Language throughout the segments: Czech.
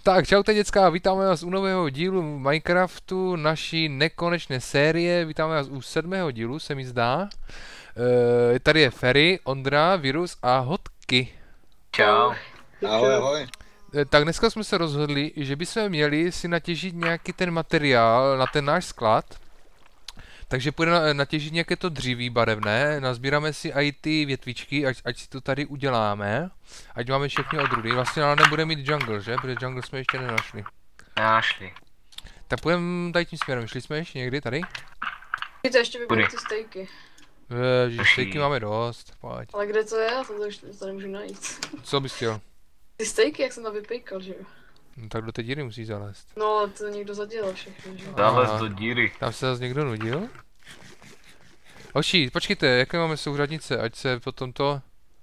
Tak, čaute děcka, vítáme vás u nového dílu Minecraftu, naší nekonečné série, vítáme vás u 7. dílu, se mi zdá. Tady je Ferry, Ondra, Virus a Hotky. Čau. Ahoj, ahoj. Tak dneska jsme se rozhodli, že bychom měli si natěžit nějaký ten materiál na ten náš sklad. Takže půjdeme natěžit nějaké to dříví barevné, nazbíráme si i ty větvičky, ať si to tady uděláme. Ať máme všechny odrůdy, vlastně ale nebude mít jungle, že? Protože jungle jsme ještě nenašli. Nenašli. Tak půjdeme tady tím směrem, šli jsme ještě někdy tady? To ještě vybrat ty stejky. Ježiš, stejky máme dost, pojď. Ale kde to je? Já to už to nemůžu najít. Co bys chtěl? Ty stejky, jak jsem tam vypejkal, že jo? No tak do té díry musíš zalézt. No ale to někdo zadělal všechno, že jo? Zalez do díry. Tam se zase někdo nudil? Hoši, počkejte, jaké máme souřadnice, ať se potom to...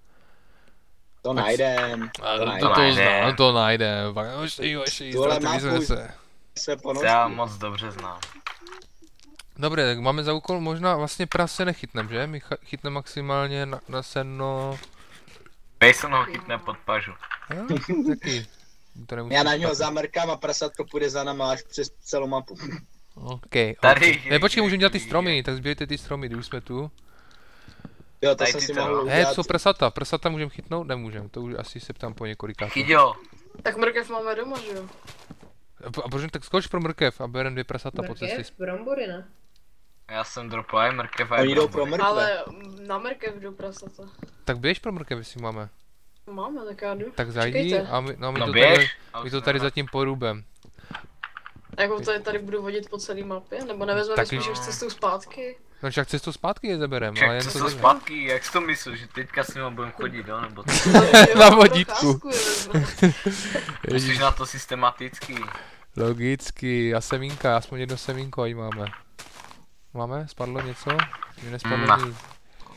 To najdem. To najdem. Hoši, Tuhle strategizuje mapu se. Já moc dobře znám. Dobré, tak máme za úkol možná vlastně prase nechytnem, že? My chytneme maximálně na seno... Pejson ho chytne pod pažu. Jo, taky. To Já na něho zamrkám a prasátko půjde za náma až přes celou mapu. OK. Tady. Ne, počkej, můžeme dělat ty stromy, tak sbírejte ty stromy, když už jsme tu. Jo, to Tady jsem ty si to, mohl no. udělat. Co prasata? Prasata můžeme chytnout? Nemůžeme, to už asi se ptám po několikátu. Chyťo. Tak mrkev máme doma, že jo? A proč tak skoč pro mrkev a berem 2 prasata po cestě. Mrkev, brambory, ne? Já jsem dropl aj mrkev aj Oni jdou pro brambory. mrkve. Ale na mrkev jdu prasata. Tak běž pro mrkev, jestli máme. Máme, tak já jdu. Tak zajdi Čekejte. a my, no, No to běž. tady, a už my to se tady nevrací. zatím porubem. Jako to tady budu vodit po celé mapě? Nebo nevezmeme Tak spíš už- už cestou zpátky? No však cestou zpátky je zaberem, ale Ček, jen co to jsou zajde. zpátky, jak jsi to myslíš, že teďka s ním budeme chodit, jo, nebo co? Na vodítku. Musíš na to systematicky. Logicky, a semínka, aspoň jedno semínko ať máme. Máme? Spadlo něco? Mně nespadlo Ne. nic.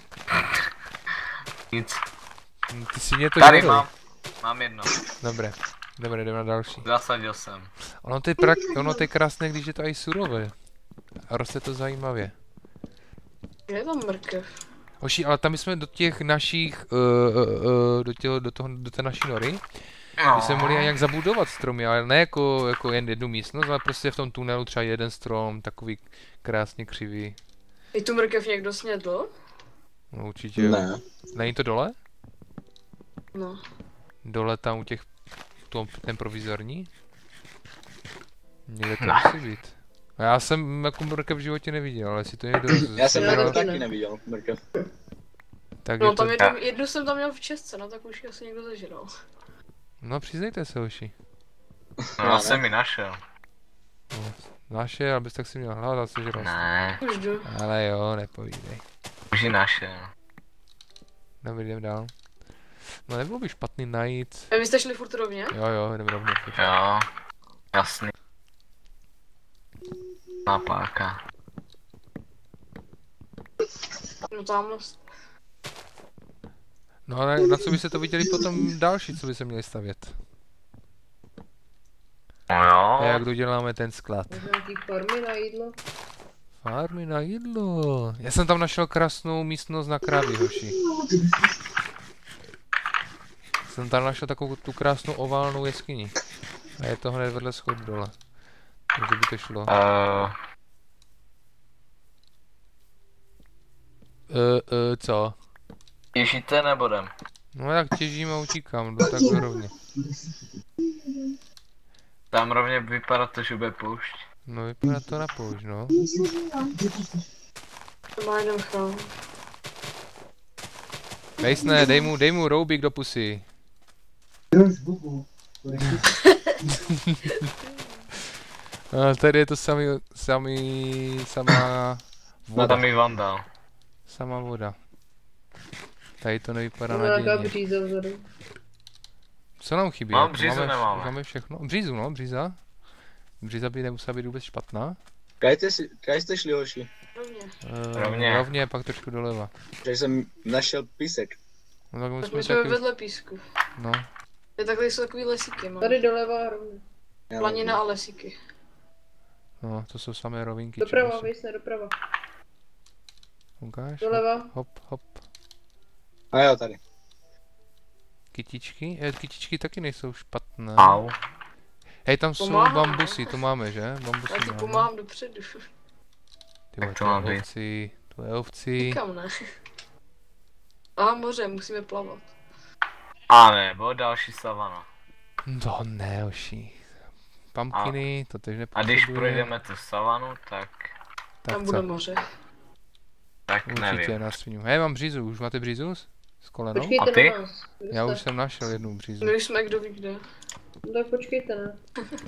Nic. Ty si mě to Tady dělal. mám jedno. Dobré, jdeme na další. Zasadil jsem. Ono to je krásné, když je to i surové. A roste to zajímavě. Je tam mrkev. Hoši, ale tam jsme do těch našich, do té naší nory, my jsme mohli nějak zabudovat stromy, ale ne jako jen jednu místnost, ale prostě v tom tunelu třeba jeden strom, takový krásně křivý. I tu mrkev někdo snědl? No určitě jo. Ne. Není to dole? No. Dole tam u těch, ten provizorní? Někde to Ne. musí být. A já jsem jako mrkev v životě neviděl, ale jestli to někdo Já jsem Já jednou taky taky ne. neviděl mrkev. tak No je to... tam jednu jsem tam měl v Česku, no tak už ji asi někdo zažral. No přiznejte se, hoši. No, já jsem ji našel. Naše, abys tak si měl hlad a sežral. Ne, Už jdu. Ale jo, nepovídej. už ji našel. Dobrý, jdem dál. No nebylo by špatný najít. A vy jste šli furt rovně? Jo, jdem rovně. Jo, jasný. Napáka. No tamhle. No ale na co by se to viděli potom další, co by se měli stavět? No A jo. jak doděláme ten sklad? Nějaký farmy na jídlo. Farmy na jídlo. Já jsem tam našel krásnou místnost na krávy, hoši. Jsem tam našel takovou tu krásnou oválnou jeskyni. A je to hned vedle schod dole. Takže by to šlo. Co? Těžíte nebo jdem? No jak těžím a utíkám, jdu takhle rovně. Tam rovně vypadá to, že bude poušť. No vypadá to na poušť, no. To má jeden chrám. Nejsne, dej mu roubík do pusy. A tady je to samá No voda. tam i vandal. Sama voda. Tady to nevypadá Nějaká nadějně. bříza vzadu. Co nám chybí? No, břízu nemáme. Máme všechno. Břízu, no, bříza. Bříza by nemusela být vůbec špatná. Kaj jste šli, hoši? Rovně. Rovně. Rovně, pak trošku doleva. Takže jsem našel písek. No tak Tak musíme my jsme taky... vedle písku. No. Je takhle jsou takový lesíky, mám. Tady doleva rovně. Planina a lesíky. No, to jsou samé rovinky. Doprava, čeho si- vyjsne doprava. Ukáž? Doleva. Hop, hop. A jo, tady. Kytičky? Kytičky taky nejsou špatné. Au. Hej, tam jsou Pomáhám, bambusy, to máme, že? Bambusy Já ti máme. pomáhám dopředu. Ty vole, Jak to má být? ovci, to je ovci. Nikam ne. A moře, musíme plavat. A nebo další savana. No ne, oši. Pumpkiny, to tež A nepotřebuje. když projdeme tu savanu, tak Tam tak bude co? moře. nevím. Určitě na sviňu. Hej, mám břízu, už máte břízu? S kolenou? Počkejte A ty? na nás. Kde Já jste? už jsem našel jednu břízu. My už jsme kdo ví kde. No tak počkejte, ne?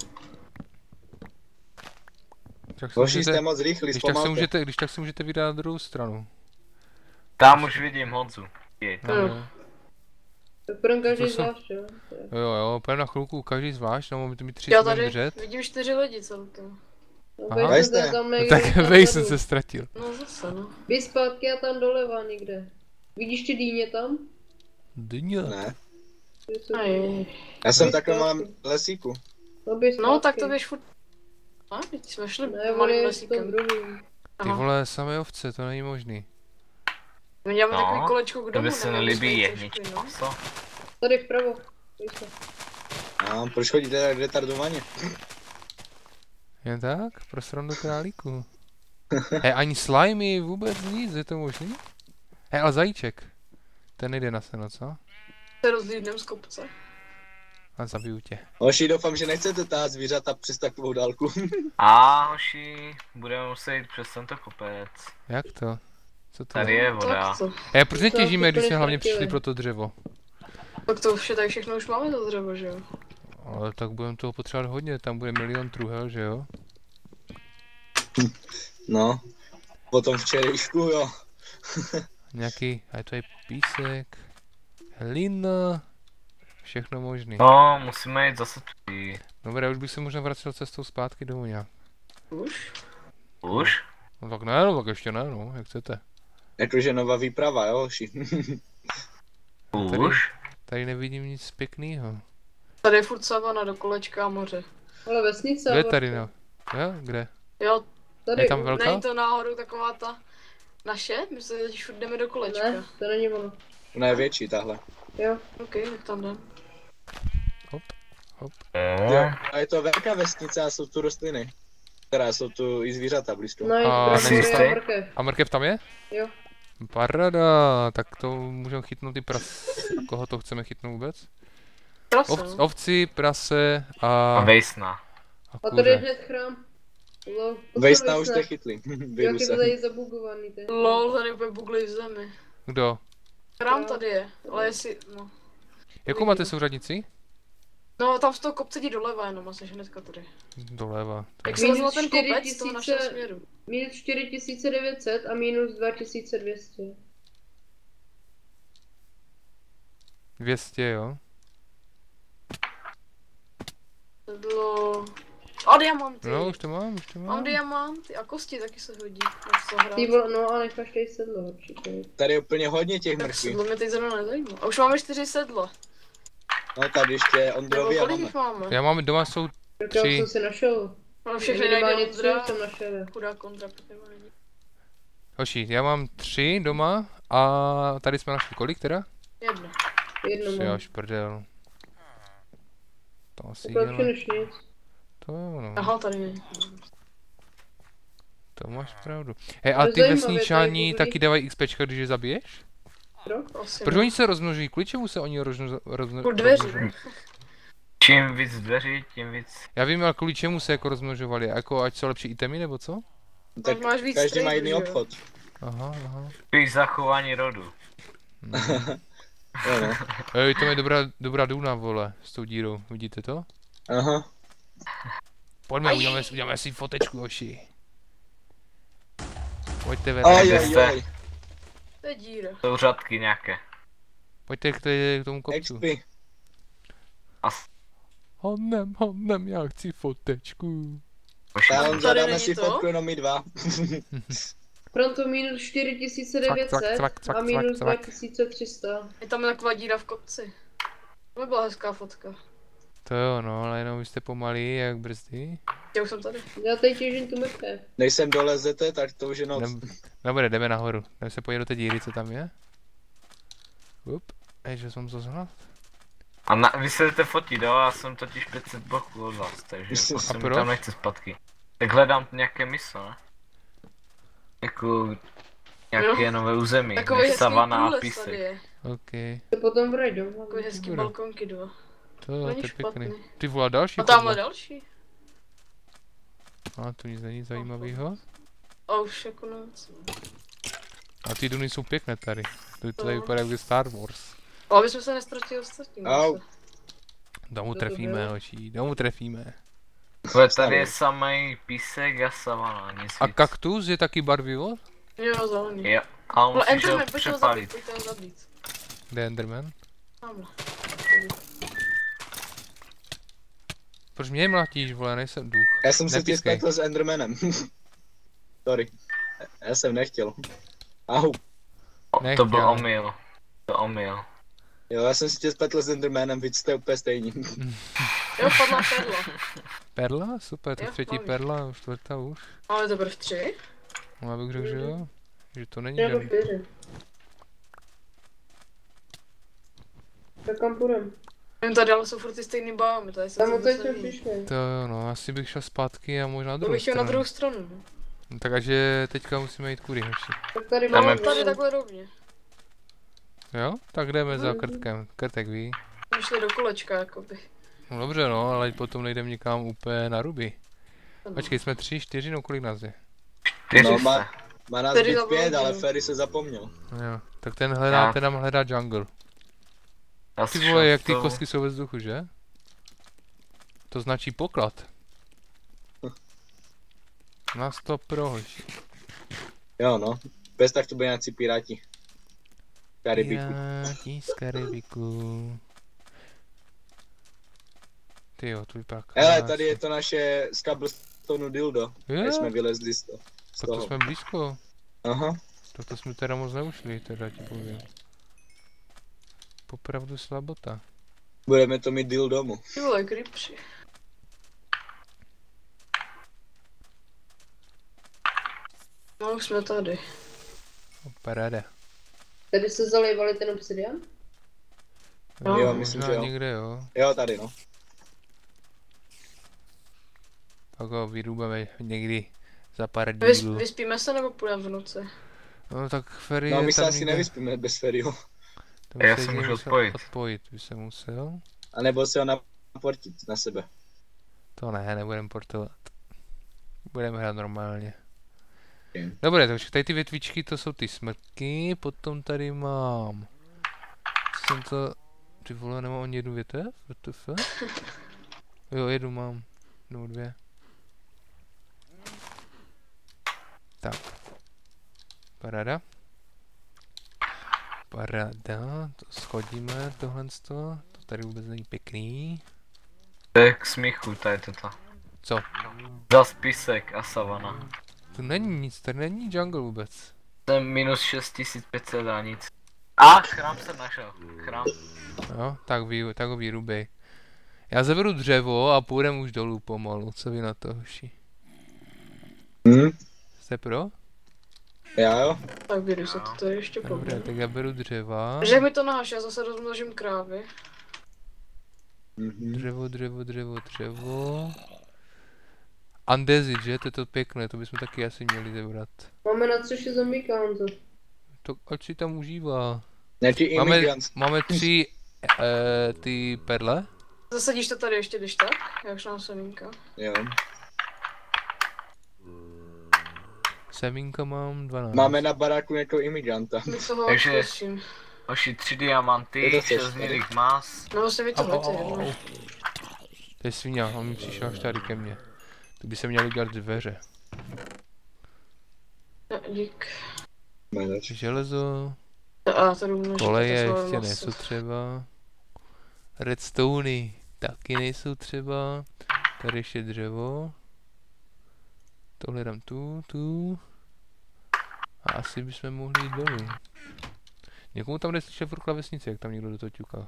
Tak se Hoši, můžete, jste moc rychlí, zpomalte. když tak se můžete vydat na druhou stranu. Tam už vidím Honzu. Jej. No, Jo. jo. Tak půjdem každý To jsou- zvlášť, jo? To je- Jo, půjdeme na chvilku každý zvlášť, no máme tu mít 3 Já budeme tady držet. vidím 4 lidi celkem. No, Aha. bejste Jste. se tam No, někde tak tam vej jsem vzadu. se ztratil. No zase no. Běž zpátky a tam doleva někde. Vidíš ty dýně tam? Dyně. Ne, Ty jsou- Aj. já jsem Běž takhle malém zpátky. lesíku. No, běž No tak zpátky. to běž furt. A, teď jsme šli Ne, on malým je s tím lesíkem. druhým. Ty Aha. vole, samé ovce, to není možný. My děláme No, takový kolečko k To domu, by se nebo nelíbí jsme jednička, trošku, no. co? Tady vpravo. Běž se. No, proč chodíte tak retardovaně? Jen tak? Pro srandu králíku. Hej, ani slimy, vůbec nic, je to možný? Hej, ale zajíček. Ten nejde na seno, co? Se rozlídnem z kopce. A zabiju tě. Hoši, doufám, že nechcete tahat zvířata přes takovou dálku. A hoši, budeme muset jít přes tento kopec. Jak to? Co to Tady je? je voda. Tak to. Hej, proč To netěžíme, když úplně jsme hlavně ztratili. přišli pro to dřevo? Tak to už je tady všechno už máme to dřevo, že jo? Ale tak budeme toho potřebovat hodně, tam bude milion truhel, že jo? No, potom včerejšku, jo. Nějaký, a to je písek, hlina, všechno možný. No, musíme jít zase tudy. Dobré, už bych se možná vracel cestou zpátky domů nějak. Už? Už? No tak ne, no tak ještě ne, no, jak chcete. Jakože nová výprava, jo, hoši. Už? Tady nevidím nic pěkného. Tady je furt savana do kolečka a moře. Ale vesnice. Kde je ale- tady, no? Jo, kde? Jo, Tady Je tam velká? není to náhodou taková ta naše? My se teď furt jdeme do kolečka. Ne, to není ono. Ona je větší, tahle. Jo. OK, tak tam jdem. Hop. Jo, a je to velká vesnice a jsou tu rostliny. Teda jsou tu i zvířata blízko. No, A je nejste? to mrkev. A mrkev tam je? Jo. Parada, tak to můžeme chytnout i Koho to chceme chytnout vůbec? Prase, no. Ovci, prase A a vejsna. A tady je kuře. hned chrám. Vejsna už jste chytli. Vyjdu Jak je se. to tady zabugovaný, ty. Lol, tady úplně bugly v zemi. Kdo? Chrám tady je, ale jestli, no. Jakou máte souřadnici? No, tam z toho kopce jdi doleva jenom, asi hnedka tady. Doleva. Jak se Minus vezme ten kopec 4000 z toho našeho směru. Minus 4900 a minus 2200. 200, jo? Sedlo. A diamanty. No, už to mám, Mám mám. diamanty a kosti taky se hodí. Na co hrát. Ty vole, no a necháš tady sedlo určitě. Tady je úplně hodně těch Tak mrkví. sedlo mě teď zrovna nezajímá. A už máme 4 sedla. No tady ještě Nebo Ondrovi a kolik máme. jich máme? Já mám doma jsou Tak já 3. jsem si našel. No všechny Minimálně najde 3 Ondra. jsem našel. Chudá kontra, protože není. Hoši, já mám 3 doma a tady jsme našli kolik teda? Jedna. Jedno Jo, mám. šprdel. To asi Tak lepší dělá. než nic. To jo, no. Aha, tady není. To máš pravdu. Hej, To a je ty zajímavé, vesničáni tady taky dávají XPčka, když je zabiješ? Asi Proč ne. oni se rozmnožují? Kvůli čemu se oni Kvůli dveři. rozmnožují? Čím víc dveří, tím víc. Já vím, ale kvůli čemu se jako rozmnožovali? Jako ať jsou lepší itemy nebo co? Tak máš víc každý má traderů, jiný že jo? obchod. Aha, aha. Spíš zachování rodu. Jo, no. Ej, to je dobrá důna, vole, s tou dírou. Vidíte to? Aha. Pojďme, uděláme si fotečku, hoši. Pojďte ven. Oj, kde oj, jste? oj. To je díra. Jsou řadky nějaké. Pojďte k tomu kopcu. XP. Honem, já chci fotečku. Já on Tady zadáme není si to? fotku jenom my dva. Pronto minus 4900 Cvak, a minus cvak. 2300. Je tam taková díra v kopci. To by byla hezká fotka. To jo, no, ale jenom vy jste pomalý, jak brzdy. Já už jsem tady. Já tady těžím tu mrkev. Než sem dolezete, tak to už je noc. Dobré, jdeme nahoru. Jdeme se podívat do té díry, co tam je. Up. Že jsem to zhnat. A vy se jdete fotit, jo? Já jsem totiž 500 bloků od vás, takže se mi proč? tam nechce zpátky. Tak hledám nějaké místo, ne? Jako nějaké nové území, Takový než hezký savana a průles tady písek. je. OK. To potom vrajdu. Takový hezký Dobré. balkonky dva. To Není je pěkný. špatný. Ty vole, další A tamhle chodba. další. A tu nic není zajímavého. A už jako noc. A ty duny jsou pěkné tady. To tady No. vypadá jako Star Wars. Ale aby jsme se nestratili ostatní. Au. zase. Domů to trefíme, bylo? hoší, domů trefíme. Ale tady je samý písek a savana, nic A víc. kaktus je taky barvivo? Jo, zelený. Jo, a Ale musíš ho Enderman, pojď ho zabít, přepálit. pojďte ho zabít. Kde je Enderman? Tamhle. Proč mě mlatíš, vole, nejsem duch. Já jsem se tě Nepískej. spletl s Endermanem. Sorry. Já jsem nechtěl. Au. To byl Nechtěl. omyl. To omyl. Jo, já jsem si tě spletl s Endermanem, víc jste úplně stejní. Jo, padla perla. Perla? Super, to je Jo, třetí mám. perla, čtvrtá už. Ale teprve 3. No, já bych řekl, že jo. Že to není Nebo žádný. 4. Tak kam půjdem? Jen tady ale jsou furt ty stejný biomy, tady se Tam to odsaď vůbec jsme neví. přišli. To jo, no, asi bych šel zpátky a možná na To druhou bych šel na stranu. druhou stranu. no. No, takže teďka musíme jít kudy, hoši. Tak tady Tam máme je- Tady takhle rovně. Jo? Tak jdeme za krtkem. Krtek ví. My šli do kolečka, jakoby. No dobře no, ale potom nejdeme nikam úplně na ruby. Ano. Počkej, jsme 3, 4, no kolik nás je? 400. No, má nás Ferry být zapomněl. 5, ale Ferry se zapomněl. No jo, tak ten hledá, Já- ten nám hledá jungle. Já Ty šel vole, jak ty tou- kostky jsou ve vzduchu, že? To značí poklad. Na 100 pro, hoši. Jo no, bez tak to byli nějací piráti. Karibiku. Piráti z Karibiku. Ty jo, to vypadá Hele, krásně. tady je to naše z Cobblestone dildo. Jo, Jak jsme vylezli z tak to toho. jsme blízko. Aha. Tak to jsme teda moc neušli, teda ti povím. Popravdu slabota. Budeme to mít deal domů. Ty vole, creepři. No už jsme tady. Paráda. Tady se zalejvali ten obsidian? Jo, Jo, myslím, možná že jo. někde jo. Jo, tady no. Tak ho vyrůbeme někdy za pár dílů. Vyspíme se nebo půjdeme v noci? No tak Ferry No je my se tam asi někde. nevyspíme bez Ferryho. To Já by se se někde můžu musel odpojit. Odpojit by se musel. A nebo se ho naportit na sebe. To ne, nebudem portovat. Budeme hrát normálně. Ok. Dobré, takže tady ty větvičky, to jsou ty smrtky, potom tady mám... Co jsem to... Ty vole, nemám ani jednu větev? WTF? Jo, jednu mám. Nebo dvě. Tak. Paráda. Paráda, to schodíme, tohle to tady vůbec není pěkný. To je k smíchu, tady toto. Co? Zas písek a savana. Tu není nic, tady není jungle vůbec. Jsem minus 6500 a nic. A chrám jsem našel. Chrám. Jo, tak ho vyrubej. Já zaberu dřevo a půjdem už dolů pomalu, co vy na to, hoši? Jste pro? Já jo. Tak vyjdu se to tady ještě Dobré, poběh. tak já beru dřeva. Takže jak mi to naháš, já zase rozmnožím krávy. Mhm. Dřevo. Andezit, že? To je to pěkné, to bychom taky asi měli zebrat. Máme na střeše zombíka, Honzo. To ať si tam užívá. Ne, ti immigrants. Máme 3 ty perle. Zasadíš to tady ještě, když tak? Já už mám semínka. Jo. Semínka mám 12. Máme na baráku někoho imigranta. My toho Takže- prosím. Oši 3 Je diamanty, to 6 cesta. hnědých mas. No vlastně vy to hlejte jedno. To je svině, on mi přišel až tady ke mně. To by se měly dělat dveře. No, dík. Železo, A to jdu množit, koleje to ještě maso. nejsou třeba. Redstony taky nejsou třeba. Tady ještě dřevo. Tohle dám tu. A asi bychom mohli jít dolů. Někomu tam jde slyšet furt klavesnici, jak tam někdo do toho ťuká.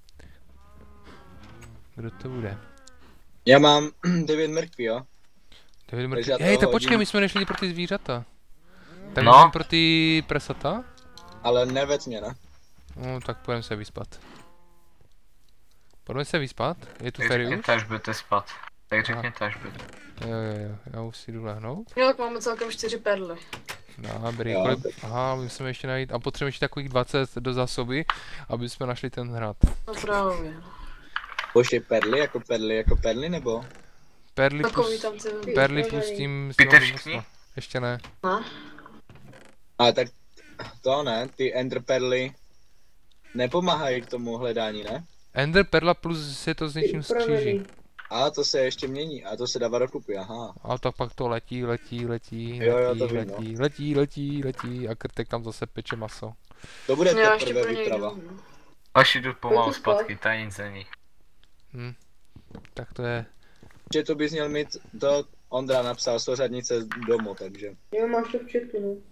Kdo to bude? Já mám 9 mrkví, jo. David Takže mrtvý. já to Hej, tak počkej, hodím. my jsme nešli pro ty zvířata. Tak No. jdem pro ty prasata? Ale nevec mě, ne? No, tak půjdeme se vyspat. Pojďme se vyspat? Je tu Tak Ferry už? řekněte, až budete spát. Tak řekněte, až budete. Jo, já už si jdu lehnout. Jo, tak máme celkem 4 perly. Dobrý, Jo. aha, musíme ještě najít, a potřebujeme ještě takových 20 do zásoby, aby jsme našli ten hrad. No právě. Pošli jako perly, nebo? Perly Takový plus, tam ty... perly plus s tím... Píte s tím všichni? ještě ne. Ne? Ale tak to ne, ty ender perly nepomáhají k tomu hledání, ne? Ender perla plus se to s něčím skříží. Upravený. A to se ještě mění, a to se dává dokupy, aha. A tak pak to letí Jo, to vím, no. letí a krtek tam zase peče maso. To bude Já ještě teprve pro něj výprava. jdu. no. Až jdu pomalu Pojďte spát. zpátky, tady nic není. Tak to je, Že to bys měl mít, to Ondra napsal sořadnice z domu, takže. Jo, máš to v chatu, no.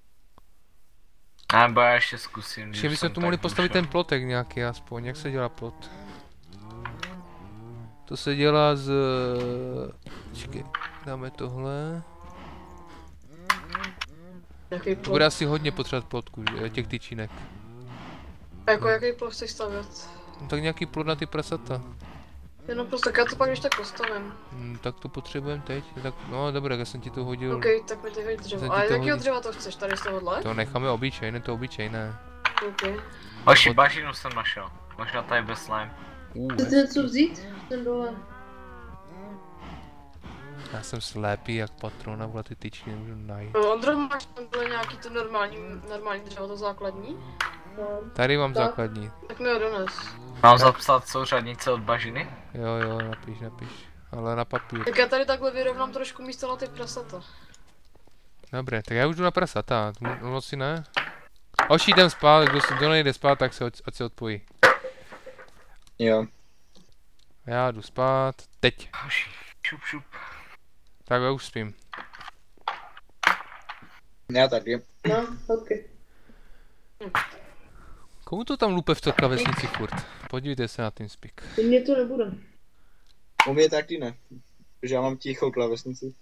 Nebo já ještě zkusím, ještě bychom jsem tu mohli tak postavit došel. ten plotek nějaký aspoň, jak se dělá plot? To se dělá z... Čekej, dáme tohle. Jaký To plot? bude asi hodně potřebovat plotku, že? Těch tyčinek. Jako jaký plot chceš stavět? No, tak nějaký plot na ty prasata. Jenom prostě, tak já to pak když tak postavím. Tak to potřebujeme teď. Tak, no dobré, já jsem ti to hodil. OK, tak mi ty hoď Jsem dřevo. ti A to jakýho hodil. dřeva to chceš? Tady z tohohle? To necháme obyčejné, to obyčejné. OK. Hoši, bažinu jsem našel. Možná tady bez slime. Chcete něco vzít? Ten dole. Já jsem slepý jak patrona, vole ty tyčky nemůžu najít. Ondro, máš tam dole nějaký to normální dřevo, to základní? Mám. Tady mám Tak. základní. Tak mi ho dones. Mám zapsat souřadnice od bažiny? Jo, napiš. Ale na papír. Tak já tady takhle vyrovnám trošku místo na ty prasata. Dobré, tak já už jdu na prasata. Moc si ne? Oši, jdem spát, kdo nejde spát, tak se ať se odpojí. Jo. Já jdu spát, teď. Hoši, šup. Tak já už spím. Já taky. No, ok. Komu to tam lupe v té klávesnici furt? Podívejte se na TeamSpeak. U mě to nebude. U mě taky ne. Protože já mám tichou klávesnici.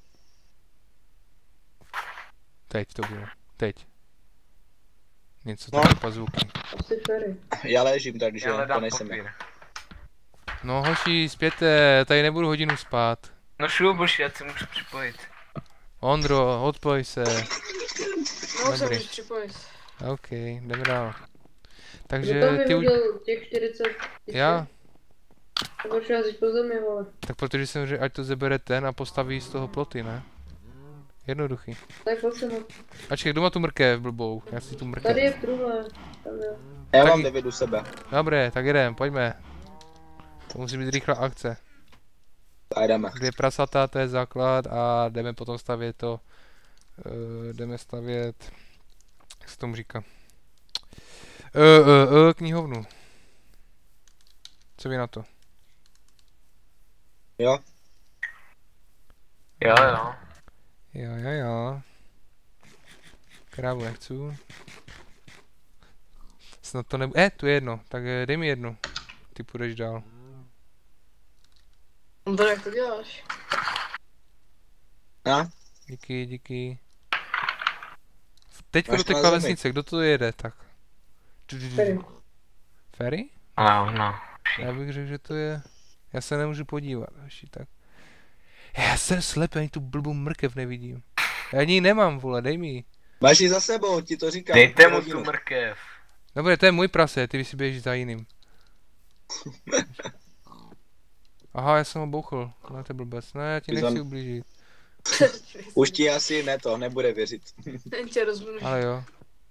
Teď to bylo. Teď. Něco No. tam zvuky. Asi Ferry. Já ležím, takže Já to hledám nejsem já. papír. No hoši, zpěte, tady nebudu hodinu spát. No šup, už já si můžu připojit. Ondro, odpoj se. No už se Dobrý. můžeš připojit. OK, jdeme dál. Kdo Takže tam ty už... vyhodil těch 40 Já? A proč já po zemi, vole. Tak protože jsem řekl, ať to zebere ten a postaví z toho ploty, ne? Jednoduchý. Tak pojď sem. Ačkej, kdo má tu mrkev blbou? Já si tu Tady mrkev. je v truhle. Tam je. Já Taky- mám 9 u sebe. Dobré, tak jedem, pojďme. To musí být rychlá akce. A jdeme. 2 prasata, to je základ a jdeme potom stavět to... jdeme stavět... Jak se tomu říká? Knihovnu. Co vy na to? Jo? Jo. Jo. Krávu nechci. Snad to nebude... tu je jedno, tak dej mi jednu. Ty půjdeš dál. Ondro, jak to děláš? A? Díky. Teď Máš do té to na klávesnice, kdo to jede, tak? Ferry. Ferry? No. Já bych řekl, že to je... Já se nemůžu podívat, hoši, tak... Já jsem slepý, ani tu blbou mrkev nevidím. Já ani ji nemám, vole, dej mi ji. Máš ji za sebou, ti to říkám. Dejte mu hodinu. tu mrkev. Dobré, to je můj prase, ty si běžíš za jiným. Aha, já jsem ho bouchl, no to je blbec, ne, já ti Ty nechci tam- ublížit. Už ti asi nebude věřit. Jen tě rozmluví. Ale jo.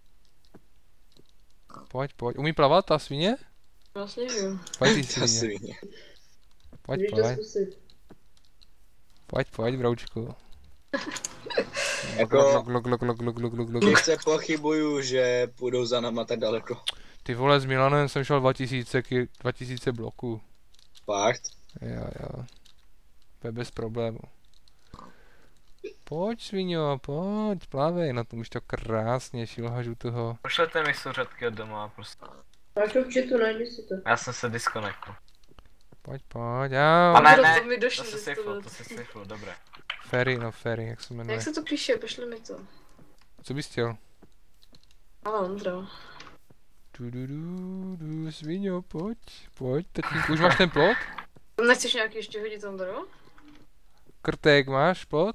Pojď, umí plavat ta svině? Vlastně jo. Pojď ty To svině, svině. pojď, Můžeš to zkusit. pojď, broučku. Jako, Glok. těžce pochybuju, že půjdou za náma tak daleko. Ty vole, s Milanem jsem šel 2000 bloků. Fakt? Jo. To je bez problému. Pojď sviňo, pojď, plávej, na tom už to krásně šilhažu toho. Pošlete mi souřadky od doma prostě. Máš to v chatu, najdi si to. Já jsem se disconnectl. Pojď, já. A ne, Ondro, to mi došlo, to že se jsi to safelo, dobré. Ferry, jak se jmenuje. Jak se to píše, pošli mi to. Co bys chtěl? Ale Ondro. Sviňo, pojď, tatínku, už máš ten plot? Nechceš nějaký ještě hodit, Ondro? Krtek, máš plot?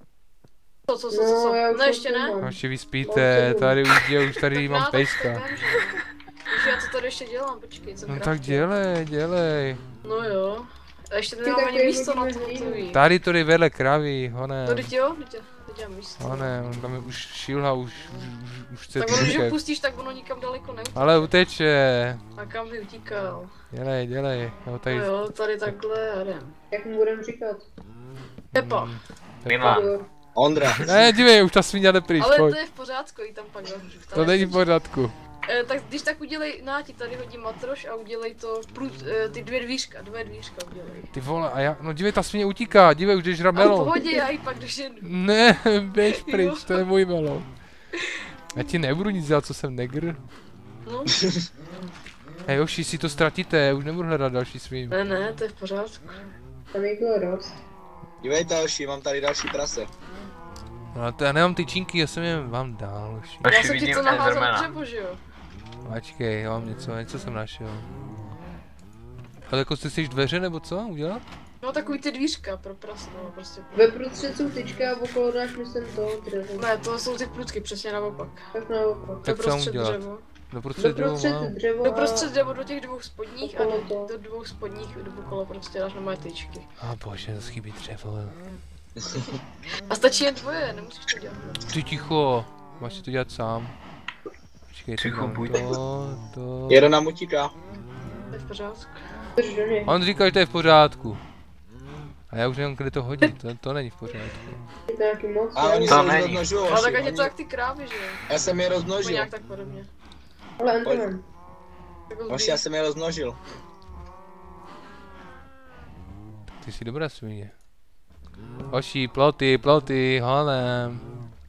Co? No, já už No ještě ne? nemám. No ještě vyspíte, tady už tady mám pejska. Už já to tady ještě dělám, počkej, co No kraftil. tak dělej. No jo. A ještě Ty tady máme taky ani místo na hodíme to hlínu. hotový. Tady to jde vedle kravy, honem. No teď jo, teď dělám místo. Honem, tam je už šilha, už chce Tak ono, když ho tušet. pustíš, tak ono nikam daleko neutíká. Ale uteče. A kam by utíkal? Dělej. Jo, No tady. jo, tady takhle a jdem. Jak mu budem říkat? Pepa. Mima. Ondra. Ne, dívej, už ta svině jde pryč, Ale pojď. to je v pořádku, jí tam pak dám. To není v pořádku. Tak když tak udělej, ti tady hodím matroš a udělej to, ty dvě dvířka udělej. Ty vole, a já, no dívej, ta svině utíká, dívej, už jdeš žrat Ale v melon. pohodě, já ji pak doženu. Ne, běž pryč, Jo. to je můj melon. Já ti nebudu nic dělat, co jsem negr. No, Hej Joši, si to ztratíte, já už nebudu hledat další svým. ne, to je v pořádku. Tam jich bylo dost. Dívejte, další, mám tady další prase. No a to já nemám ty činky, já jsem je vám dal, Joši. Já Už jsem ti vidím to naházal Endermana. dřevo, že jo? Počkej, já mám něco jsem našel. Ale jako jste si dveře nebo co udělat? No takový ty dvířka pro prase, no prostě. Ve prostřed jsou tyčka a okolo dáš myslím to dřevo. Ne, to jsou ty prutky, přesně naopak. Tak naopak. Tak co mám Doprostřed udělat? dřevo. Doprostřed dřevo Doprostřed mám. dřevo Doprostřed dřevo do těch dvou spodních a okolo to. do dvou spodních do okolo prostě dáš na moje tyčky. A bože, to chybí dřevo. A stačí jen tvoje, nemusíš to dělat. Ty ticho, máš si to dělat sám. Počkej, Ticho mám buď. to. Jeden nám utíká. To je v pořádku. Drž do něj. On říká, že to je v pořádku. A já už nevím, kde to hodit, to není v pořádku. Je to nějaký moc. A oni To se už není. rozmnožují. Ale tak ať je to jak ty krávy, že jo? Já jsem je Nebo rozmnožil. nějak tak podobně. Ale Enderman. Jako Hoši, já jsem je rozmnožil. Ty jsi dobrá svině. Hoši, ploty, holem.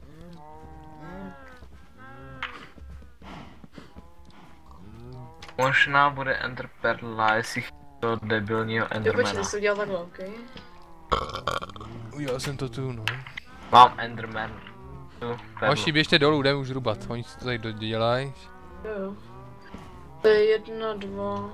Možná bude Ender Perla, jestli to debilního Jo, počkej, Endermana. jsi to udělal takhle, okej? Udělal jsem to tu, no. Mám Enderman. Tu perlu. Hoši, běžte dolů, jdeme už rubat. Oni si to tady dodělají. Jo. To je 1, 2.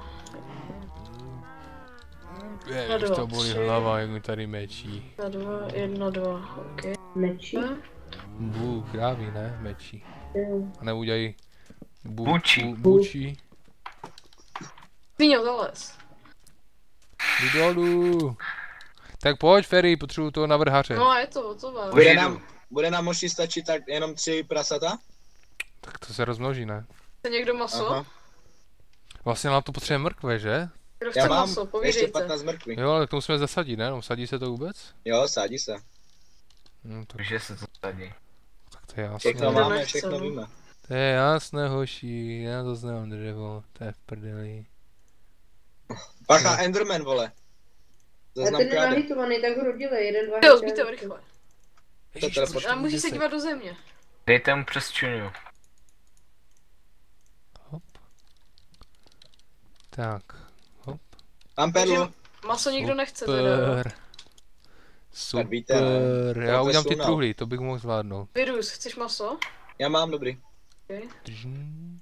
Už dva, to bolí tři. hlava, jak mi tady mečí. 1, 2, okej. Mečí. Krávy, ne? Mečí. Jo. A nebo udělají Bučí. bučí. Svíňo, zales. Jdu dolů. Tak pojď, Ferry, potřebuju toho navrhaře. No a je to hotové. Bude Už nám, jdu. bude nám moši stačit tak jenom 3 prasata? Tak to se rozmnoží, ne? Chce někdo maso? Aha. Vlastně na to potřebuje mrkve, že? Kdo Já chce mám maso, ještě povídejte. 15 mrkví. Jo, ale k tomu musíme zasadit, ne? No, sadí se to vůbec? Jo, sádí se. Tak, Že se to sadí. tak to je jasné. Všechno Nikdo máme, nechce, všechno no. víme. To je jasné, hoši, já to znám dřevo, to je v prdeli. Pacha Enderman, vole. A Zaznam ten je kráde. nahitovaný, tak ho rodili, 1, 2, Jo, zbýte ho rychle. teleport. A musí se dívat do země. Dejte mu přes čuňu. Hop. Tak, hop. Mám perlu. Maso nikdo nechce teda. Super. Tak víte, ne? Super, já udělám ty Profesionál. truhly, to bych mohl zvládnout. Virus, chceš maso? Já mám, dobrý. Okay. Držím.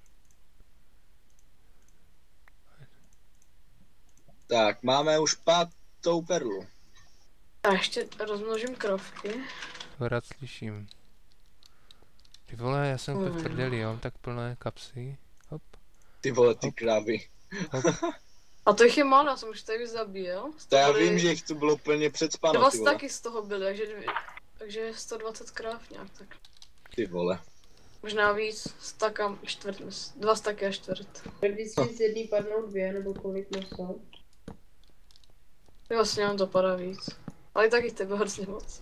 Tak, máme už 5. perlu. A ještě rozmnožím krovky. To rád slyším. Ty vole, já jsem v prdeli, já mám tak plné kapsy. Hop, Ty vole, ty krávy. hop. A to jich je málo, já jsem už tady zabíjel. To já vím, že jich tu bylo plně předspáno, Dva ty vole. taky z toho byly, takže 120 kráv nějak tak. Ty vole. Možná víc, staka čtvrt, 2 staky a čtvrt. Tak vždycky z jedný padnou 2, nebo kolik masa. Vlastně nám to padá víc. Ale i tak jich tebe hrozně moc.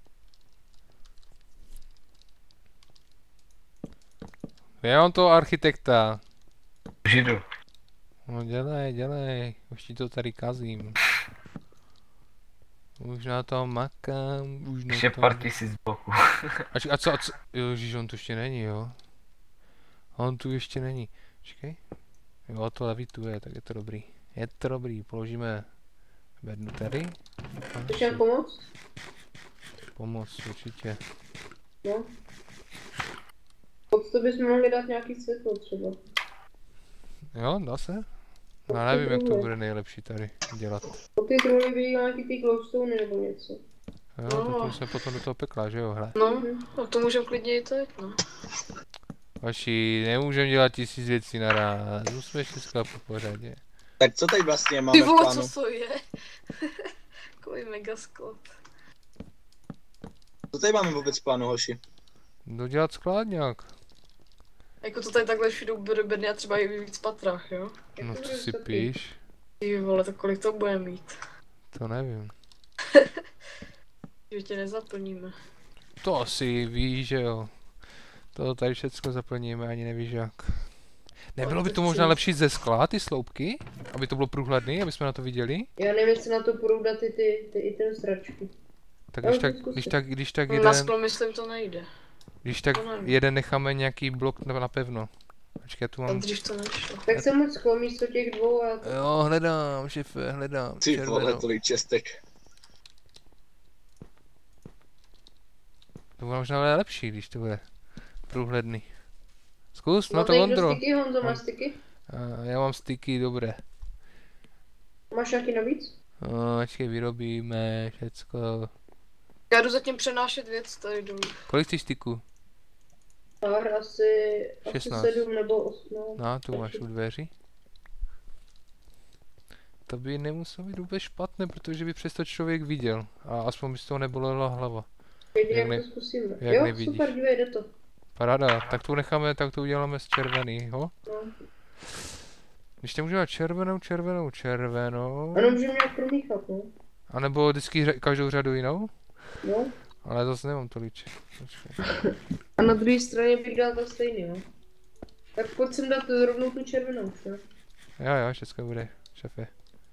Já mám toho architekta. Už jdu. No dělej, už ti to tady kazím. Už na to makám, už na Ještě to... pár tisíc z boku. A co, Ježiš, on tu ještě není, jo? On tu ještě není. Počkej. Jo, to levituje, tak je to dobrý. Je to dobrý, položíme bednu tady. Chceš nám pomoct? Pomoc, určitě. No. Pod to bychom mohli dát nějaký světlo třeba. Jo, dá se? No, já nevím, jak to bude nejlepší tady dělat. Po ty druhy by nějaký ty glowstone nebo něco. Jo, No. potom se potom do toho pekla, že jo, hele. No, no to můžeme klidně i teď, no. Vaši, nemůžeme dělat 1000 věcí naraz, musíme všechno po pořadě. Tak co teď vlastně Ty máme v vole, plánu? co to je? Takový mega sklad. Co teď máme vůbec v plánu, hoši? Dodělat sklad nějak. Jako to tady takhle všude bude bedny a třeba i víc patrách, jo? No to to bude si taky? píš, Ty vole, tak kolik to bude mít? to nevím. Že tě nezaplníme. To asi víš, že jo. To tady všechno zaplníme, ani nevíš jak. Nebylo by to možná lepší ze skla, ty sloupky? Aby to bylo průhledný, aby jsme na to viděli? Já nevím, jestli na to budou dát i ten sračky. Tak Já když už tak, to zkusím. když tak Na jeden, sklo myslím to nejde. když tak to nevím. jeden necháme nějaký blok napevno. Počkej, já tu A mám... dřív to nešlo. Tak jsem moc sklo místo těch dvou a Jo, hledám, šefe, hledám, Ty vole, červenou. tolik čestek. To bude možná lepší, když to bude průhledný. Zkus, no máte to někdo Ondro. styky, Honzo, Mám. máš styky? Já mám styky, dobré. Máš nějaký navíc? Počkej, vyrobíme všecko. Já jdu zatím přenášet věc tady dolů. Kolik chceš styků? Pár, asi 16. 7 nebo 8, no. No, tu máš u dveří. To by nemuselo být vůbec špatné, protože by přesto člověk viděl. A aspoň by z toho nebolela hlava. Jedině Jak jak to zkusíme. jak Jo, nevidíš. super, dívej, jde to. Paráda, tak to necháme, tak to uděláme z červenýho. No. Když to můžeme červenou. Ano, můžeme nějak promíchat, no. A nebo vždycky každou řadu jinou? No. Ale zase nemám tolik. Počkej. A na druhé straně bych dal to stejný, jo. Tak pojď sem dát rovnou tu červenou, jo. Jo, všechno bude, šefe.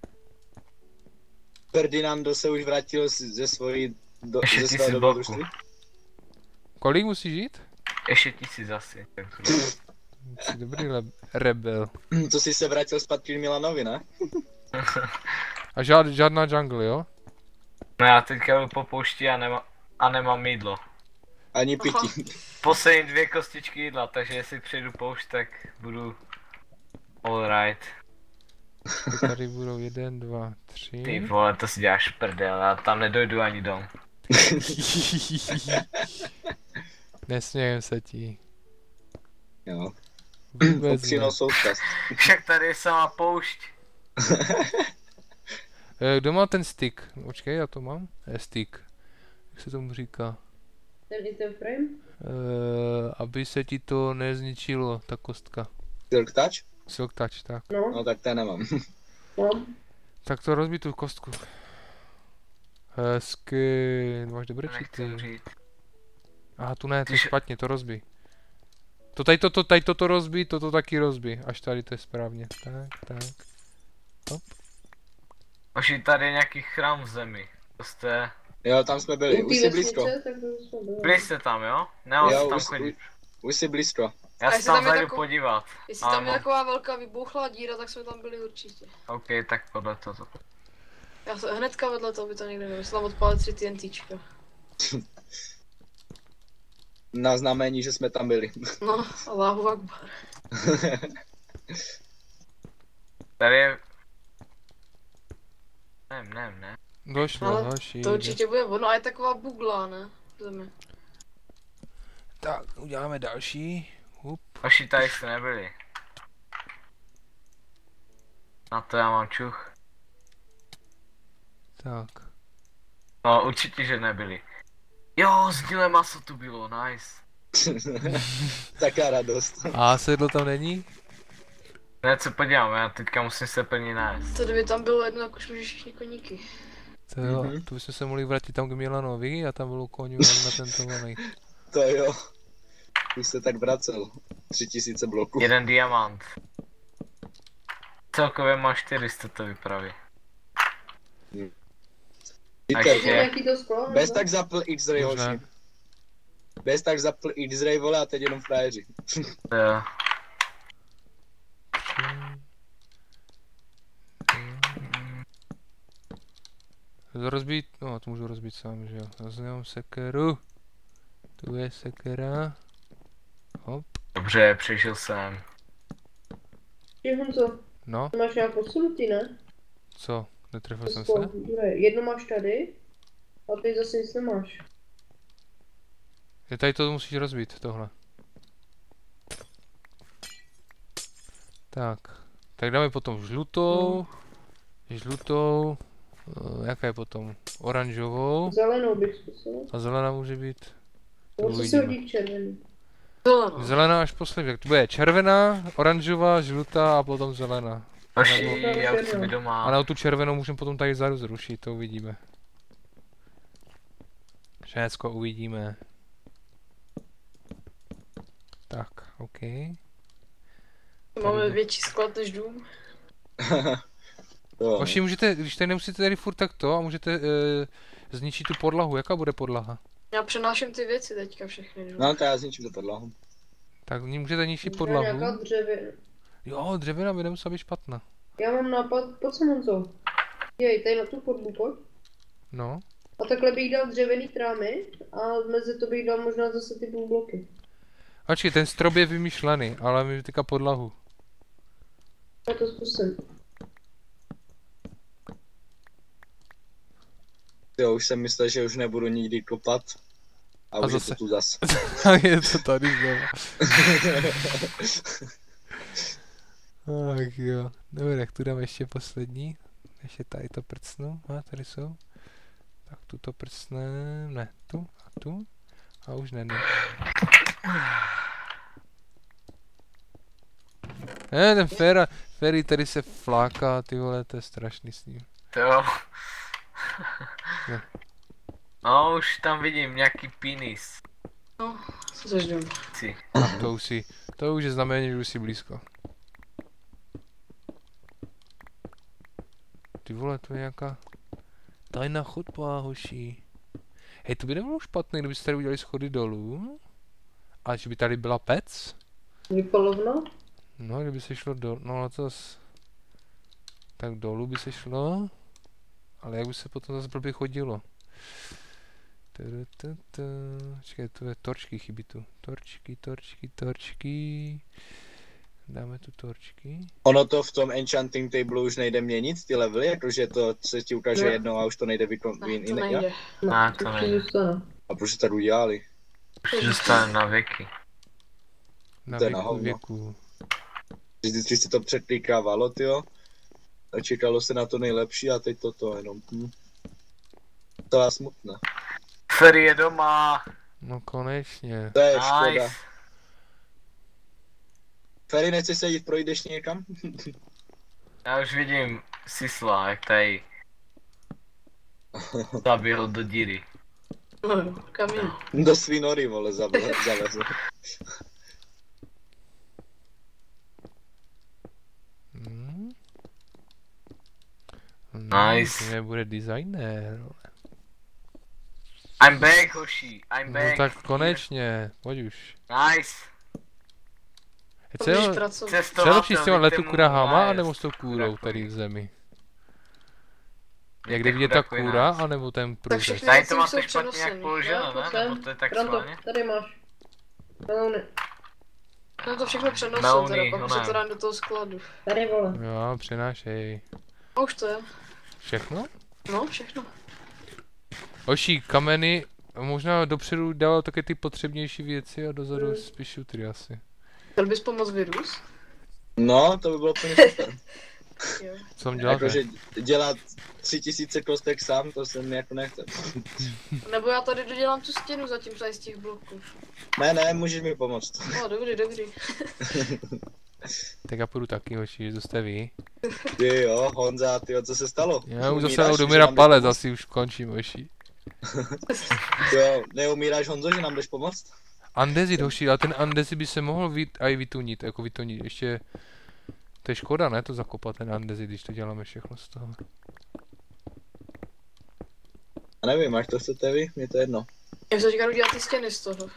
Ferdinando se už vrátil ze svojí Ještě ze 1000 své bloků. dobrodružství. Kolik musíš jít? Ještě 1000 asi. Tak Jsi dobrý rebel. Co jsi se vrátil zpátky k Milanovi, ne? A žádná jungle, jo? No já teďka jdu po poušti a nemám jídlo. Ani Aha. pití. Poslední 2 kostičky jídla, takže jestli přejdu poušť, tak budu alright. Tak tady budou 1, 2, 3. Ty vole, to si děláš prdel, já tam nedojdu ani dom. Nesmějem se ti. Jo, Vůbec ne. upřímnou součást. Však tady je sama poušť. Kdo má ten stick? Počkej, já to mám. Stick. Jak se tomu říká? Ten frame? Aby se ti to nezničilo, ta kostka. Silk Touch? Silk touch, tak. No, No tak to nemám. mám. Tak to rozbij tu kostku. Hezky, máš dobré Nechci čity. umřít. Aha, tu ne, to je Když- špatně, to rozbij. Tady toto rozbij, toto taky rozbij, až tady to je správně. Tak. Oši, tady je nějaký chrám v zemi. To jste... Jo, tam jsme byli, U už té jsi blízko. vesnice, tak to jsme byli. Byli jste tam, jo? Nebo Jo, jste tam už- chodit. Už jsi blízko. Já A se jestli tam tam je zajdu takovou- podívat. Jestli tam je Ano. taková velká vybuchlá díra, tak jsme tam byli určitě. OK, tak podle toho. Já se hnedka vedle toho by to někde nebyl. Tam odpálit 3 TNTčka. Na znamení, že jsme tam byli. No, Allahu Akbar. Tady je... Ne. Došlo, Ale další. To určitě bude ono, a je taková bugla, ne? V zemi. Tak, uděláme další. Hup. Oši, tady jste nebyli. Na to já mám čuch. Tak. No, určitě, že nebyli. Jo, sdíle maso tu bylo, nice. Taká radost. A sedlo tam není? Ne, co podívám, já teďka musím se plně nájsť. To kdyby tam bylo jedno, tak už můžeš všichni koníky. To jo, Mhm. tu bychom se mohli vrátit tam k Milanovi a tam bylo koňů natentovaný. To jo. Už se tak vracel. 3000 bloků. 1 diamant. Celkově mám 400 to vypraví. Peter, Takže- Je nějaký to sklo? bez nebo? tak zapl X-ray, Možná. hoši. Bez tak zapl X-ray, vole, a teď jenom frajeři. Jo. To rozbít, no to můžu rozbít sám, že jo. Zase nemám sekeru. Tu je sekera. Hop. Dobře, přežil jsem. Ty Honzo, No, to máš nějak posunutý, ne? co? Netrefil To jsem sklo, se? druhé. Jedno máš tady, a ty zase nic nemáš. Je tady to musíš rozbít, tohle. Tak. Tak dáme potom žlutou. Žlutou. Jaká je potom? Oranžovou. Zelenou bych zkusil. A zelená může být. To No, co se uvidíme. hodí k červený. Zelená. Zelená až poslední. Tak to bude červená, oranžová, žlutá a potom zelená. Hoši, Nebo- já už jsem A doma. na tu červenou můžeme potom tady vzadu zrušit, to uvidíme. Všecko uvidíme. Tak, OK. Máme větší sklad než dům. Jo. Hoši, můžete, když tady nemusíte tady furt tak to a můžete zničit tu podlahu. Jaká bude podlaha? Já přenáším ty věci teďka všechny. No, to já zničím tu podlahu. Tak můžete ničit Možná nějaká podlahu. dřevě. Jo, dřevěna by nemusela být špatná. Já mám nápad, pojď sem Honzo. Jej, tady na tu chodbu, pojď. No. A takhle bych dal dřevěný trámy a mezi to bych dal možná zase ty půlbloky. Ačkej, ten strop je vymyšlený, ale my teďka podlahu. Já to zkusím. Jo, už jsem myslel, že už nebudu nikdy kopat. A už je zase. to tu zas. Tak je to tady znovu. Tak jo. Dobře, tak tu dáme ještě poslední. Ještě tady to prcnu. A tady jsou. Tak tu to prcnem. Ne, tu a tu. A už ne. Ten Ferry tady se fláká, ty vole, to je strašný s ním. To jo. Ne. No, už tam vidím nějaký penis. No, co seš dům. Si. To už je znamení, že už jsi blízko. Ty vole, to je nějaká tajná chodba, hoši. Hej, to by nebylo špatné, kdybyste tady udělali schody dolů. A že by tady byla pec. Vypalovna? No, kdyby se šlo dolů, no ale to tak dolů by se šlo. Ale jak by se potom zase blbě chodilo. Čekaj, tu je torčky, chybí tu. Torčky. Dáme tu torčky. Ono to v tom enchanting table už nejde měnit, ty levely, jakože to se ti ukáže Jo. jednou a už to nejde Ne, to jinak. nejde. Ne, to už nejde. zůstane. A proč to tak udělali? Už zůstane na věky. Na To je na věku hovno. věku. Vždycky se to překlikávalo, tyjo. A čekalo se na to nejlepší a teď toto jenom. To je smutné. Ferry je doma. No konečně. To je škoda. Nice. Ferry, nechceš se jít, projdeš někam? Já už vidím Sisla, jak tady zaběhl do díry. No, kam je? Do svý nory, vole, zalezl. Hmm. Nice. To bude designer. I'm back, hoši, I'm No back. tak konečně, pojď už. Nice. Co je, Budeš co pracovat. je lepší s těma Cestovatel, letu kurahama, nice. anebo s tou kůrou Kurákovi. tady v zemi? Jak Víte, kde vidět ta chudáku je kůra, nice. anebo ten Tak průřez? všechny Tady věci to už jsou máte špatně přenoseny. jak položeno, Jo, ne? sem. Nebo to je tak Pronto, schválně? tady máš. Melony. No to všechno přenosím Melony, teda, pak no už se ne. to dám do toho skladu. Tady vole. Jo, přenášej. A už to je. Všechno? No, všechno. Oší, kameny, možná dopředu dával také ty potřebnější věci a dozadu spíš šutry asi. Chtěl bys pomoct virus? No, to by bylo úplně super. Jo. Co tam děláte? Jakože dělat 3000 kostek sám, to jsem jako nechce. Nebo já tady dodělám tu stěnu zatím tady z těch bloků. Ne, můžeš mi pomoct. No, dobrý. Tak já půjdu taky, hoši, to jste vy. Ty jo, Honza, tyjo, co se stalo? Já už Umíráš, zase že domíra nám jdeš palec, pomoct? asi už končím, hoši. Jo, neumíráš, Honzo, že nám jdeš pomoct? Andezit, hoši, ale ten andezit by se mohl aj vytunit, jako vytunit, ještě... To je škoda, ne, to zakopat ten andezit, když to děláme všechno z toho. A nevím, až to chcete vy, mě to jedno. Já jsem říkal udělat ty stěny z toho.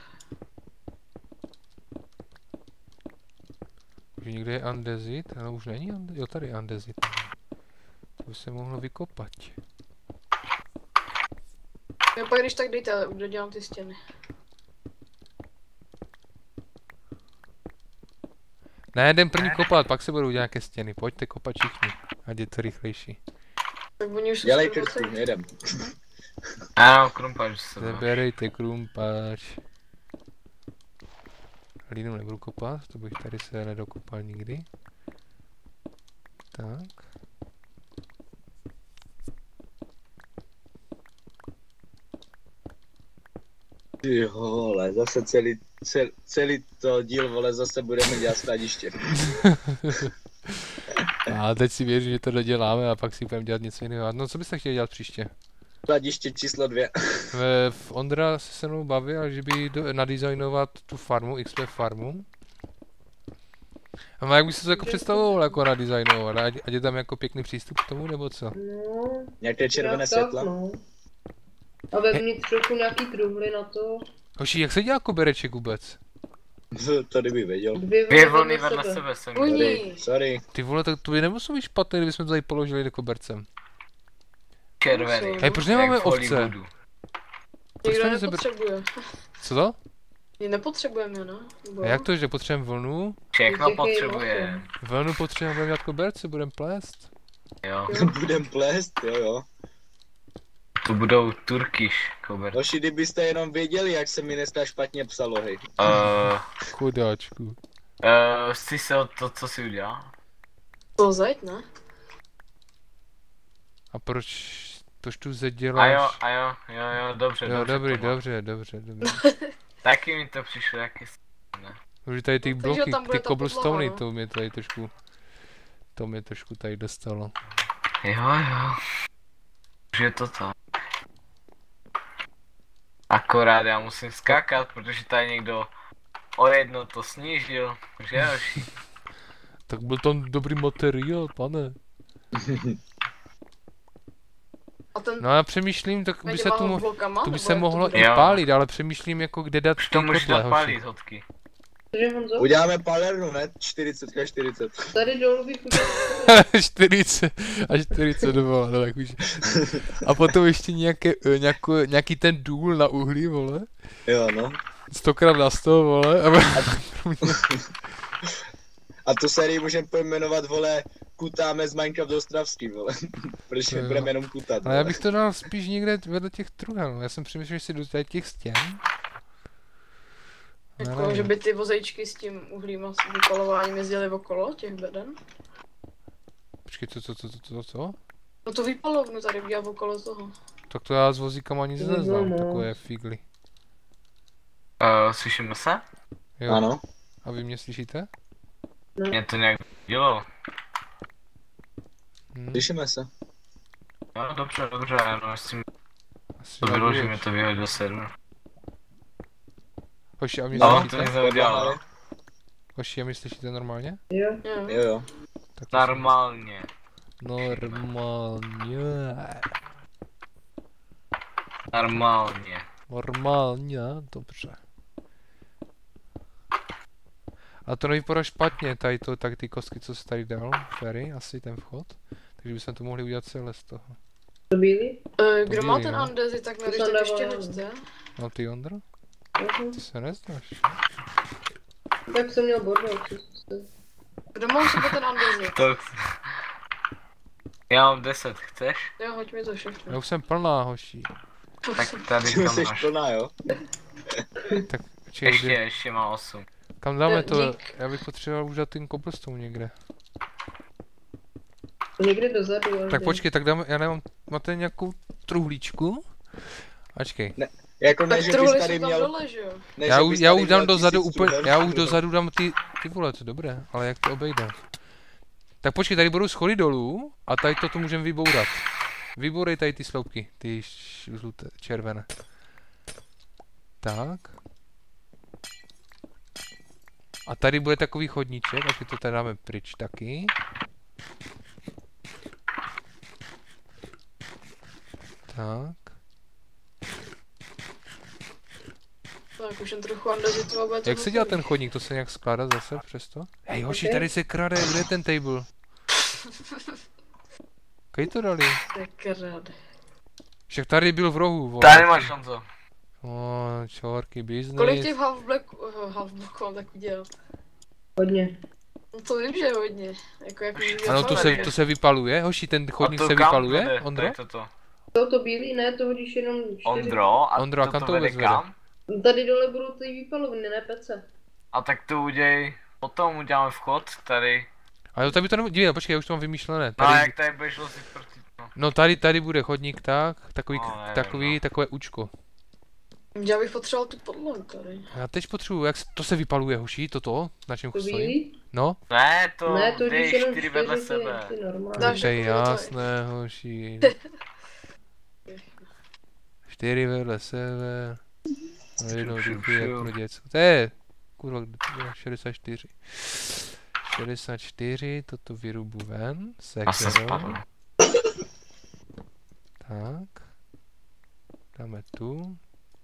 Už někde je andezit, ale už není andezit, jo, tady je andezit. To by se mohlo vykopat. Jo, pak když tak dejte, dodělám ty stěny. Ne, jdem první kopat, pak se budou dělat nějaké stěny. Pojďte kopat všichni, ať je to rychlejší. Tak oni už jsou Dělej skoro krku, odsaď. jedem. Ano, krumpač se to. Zeberejte krumpáč. Hlínu nebudu kopat, to bych tady se nedokopal nikdy. Tak. Ty vole, zase celý to díl, vole, zase budeme dělat skladiště. A teď si věřím, že to doděláme a pak si budeme dělat něco jiného. No co byste chtěli dělat příště? Skladiště číslo 2. V Ondra se mnou bavil, že by nadizajnovat tu farmu, XP farmu. A jak by se to jako představoval jako nadizajnovat? Ať je tam jako pěkný přístup k tomu, nebo co? No, Nějaké červené tak, světla? no. A vevnitř trochu nějaký truhly na to. Hoši, jak se dělá kobereček vůbec? To kdyby věděl. Dvě vlny vedle sebe jsem. Oni. Sorry. Ty vole, tak to by nemuselo být špatné, kdybychom to tady položili do kobercem. Červený. Hej, proč nemáme jak v ovce? Hollywoodu. Nikdo jsme nepotřebuje. Co to? My nepotřebujeme, no? Nebo A jak to, že potřebujeme vlnu? Všechno Děkej, potřebuje. Vlnu potřebujeme dělat koberce, budeme plést. Jo. Budem plést, jo. Tu budou Turkish koberce. Hoši, kdybyste jenom věděli, jak se mi dneska špatně psalo, hej. Chudáčku. Chci se to, co si udělal? to zeď, ne? A proč tu zeď A děláš? jo, dobře, Jo, dobře. dobře. Taky mi to přišlo jaký ne. Už tady ty Takže bloky, tam bude ty ta cobblestony, podlaha, no. to mě trošku tady dostalo. Jo. Už je to tak. Akorát já musím skákat, protože tady někdo o jedno to snížil, že jo? Tak byl tam dobrý materiál, pane. A ten No já přemýšlím, tak by se to, blokama, to by nebo se jak mohlo bude? i Jo. pálit, ale přemýšlím jako kde dát Už ty to můžeš kotle, hoši. napálit, hodky. Takže Honzo, Uděláme palernu, ne? 40x40. tady dolů bych udělal. 40 a 40 vole, no tak už. A potom ještě nějaký ten důl na uhlí, vole. Jo, no. 100x na 100, vole. A tu sérii můžeme pojmenovat, vole, kutáme z Minecraft Ostravský, vole. Protože Jo. budeme jenom kutat, Ale já vole. bych to dal spíš někde vedle těch truhel, no. Já jsem přemýšlel, že si jdu tady těch stěn. Jako, že by ty vozejčky s tím uhlím a s vypalováním jezdily okolo těch beden? Počkej, co? No to vypalovnu tady udělá okolo toho. Tak to já s vozíkama nic No, neznám, no. takové figly. Slyšíme se? Jo. Ano. A vy mě slyšíte? Mě to nějak dělo. Slyšíme se. Jo, dobře, no, s tím Asi to vyložíme, laguješ. to vyhodí do serveru. Hoši, a mě No, to slyšíte? nic neudělalo. Hoši, a mě slyšíte normálně? Jo. Jo. Tak to Normálně. Normálně, dobře. A to nevypadá špatně, tady to, tak ty kostky, co se tady dal, Ferry, asi ten vchod. Takže bychom to mohli udělat celé z toho. To bílý? Kdo má bílý, ten no. Andezi, tak mi To když jsem tak ještě dával, hoďte. No ty, Ondro? Mhm. Ty se neznáš. Tak jsem měl bordel, co jste. Kdo má u sebe ten Andezi? To... Já mám 10, chceš? Jo, hoď mi to Já všechno. už jsem plná, hoši. Tak tady Ty tam jsi máš. plná, jo? Tak, čekej, Ještě má 8. kam dáme to? Dík. Já bych potřeboval už dát ten cobblestone někde. Někde dozadu, ale Tak kde? počkej, tak dáme, já nemám, máte nějakou truhlíčku? Ačkej. Jako ne, Tak že bys truhly tady jsou tam měl... dole, že jo? Ne, Já že už, bys já tady už dám měl dozadu 1000 úplně, truhel. já už dozadu dám ty vole, to dobré, ale jak to obejde? Tak počkej, tady budou schody dolů a tady toto můžeme vybourat. Vybourej tady ty sloupky, ty žluté, červené. Tak. A tady bude takový chodníček, takže to tady dáme pryč taky. Tak. Tak už jen trochu Andezi to bude to Jak se dělá dobrý. ten chodník? To se nějak skládá zase přesto? Hej hoši, tady se krade, kde je ten table? Kaj to dali? Tak rád. Však tady byl v rohu, vole. Tady máš Honzo. O, čorky, Kolik business. těch half-bloků mám tak udělat? Hodně. No to vím, že je hodně. Jako jak Ano, to se vypaluje, hoši, ten chodník se vypaluje, Ondro? To bílý, ne, to hodíš jenom 4. Ondro, a kam to vůbec vede? Tady dole budou ty výpalovny, ne pece. A tak to udělej, potom uděláme vchod tady. A jo, tady to dívej, počkej, já už to mám vymýšlené. No a jak tady budeš losit proti, no. No tady bude chodník takové účko. Já bych potřeboval tu podlahu tady. Já teď potřebuji, to se vypaluje, hoši, toto, na čem To stojím? bílý? No? Ne, to hodíš dej jenom 4 vedle 4 sebe. ty normálně. Dáš To je jako to jasné, hoši. 4 vedle sebe. No jednou ruku jak pro děcko. To je, kurva, 64. 64, toto vyrubu ven, sekerou. Tak. Dáme tu.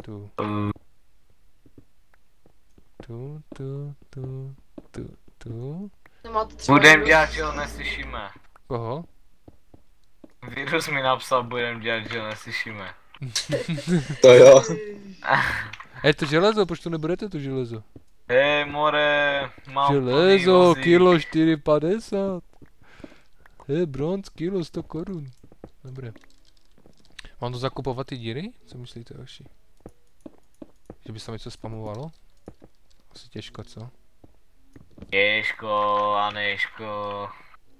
Tu. Nemáte třeba Budem virus? dělat, že ho neslyšíme. Koho? Virus mi napsal, budem dělat, že ho neslyšíme. To jo. To železo, proč to neberete to železo? Hej, more, mám Železo, plný kilo vozík. 4,50. Bronz, kilo 100 korun. Dobré. Mám to zakupovat ty díry? Co myslíte, hoši? Že by se tam něco spamovalo? Asi těžko, co? Těžko a nežko.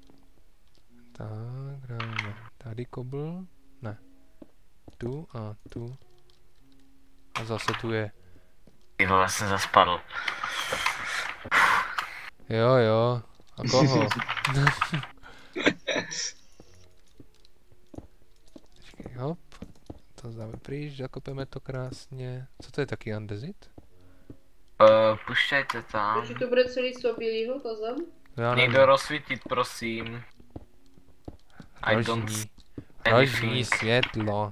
Tak, dáme tady kobl. Ne. Tu a tu. A zase tu je. Ty vole, jsem zaspadl. Jo. A koho? Počkej, hop. To dáme pryč, zakopeme to krásně. Co to je taky andezit? Pušťajte tam. Takže to bude celý z toho bílýho, to zem? Já Někdo rozsvítit, prosím. I don't see Rožní anything. světlo.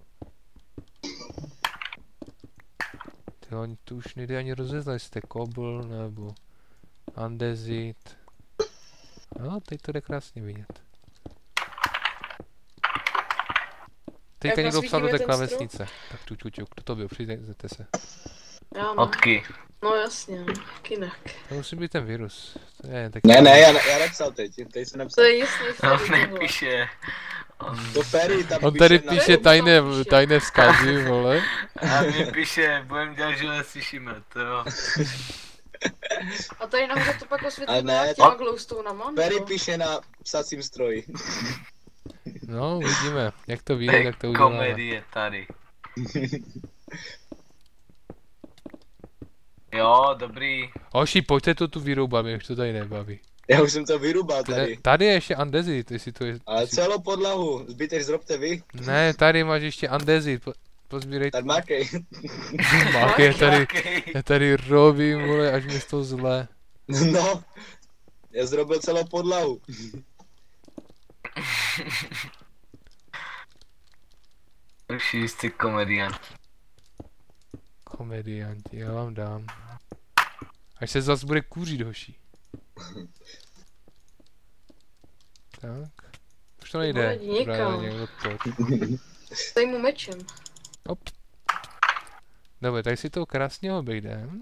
Oni tu už nejde ani rozeznat, jestli to je kobl nebo andezit. No, teď to jde krásně vidět. Teďka Jak někdo psal do té nasvítíme ten klávesnice. Tak čučuk, kdo to byl, přijďte se. Já mám. Odky. No jasně, jak jinak. To musí být ten virus. To je tak... Ne, já napsal teď jsem To napsal. je jasný On Ferry, vole. nepíše. To Ferry tam On tady na- píše tajné vzkazy, vole. A mi píše, budem dělat, že neslyšíme, to jo. A tady nahoře to pak Ale osvětlíme ne, těma glowstonama, Ferry nebo? píše na psacím stroji. No, uvidíme, jak to vyjde, jak to uděláme. Komedie tady. Jo, dobrý. Hoši, pojďte to tu vyroubat, mě už to tady nebaví. Já už jsem to vyrubal tady. Tady je ještě andezit, jestli to je... Ale celou podlahu, zbytek zrobte vy. Ne, tady máš ještě andezit, pozbírej. Tak mákej. Máky, Jaký? já tady robím, vole, až mi z toho zle. No, já zrobil celou podlahu. Už jistý komediant. Komedianti, já vám dám. Až se zas bude kůřit, hoši. Tak. Už to nejde. Vole, jdi někam. Právě někdo to. Dej mu mečem. Hop. Dobře, tak si to krásně obejdem.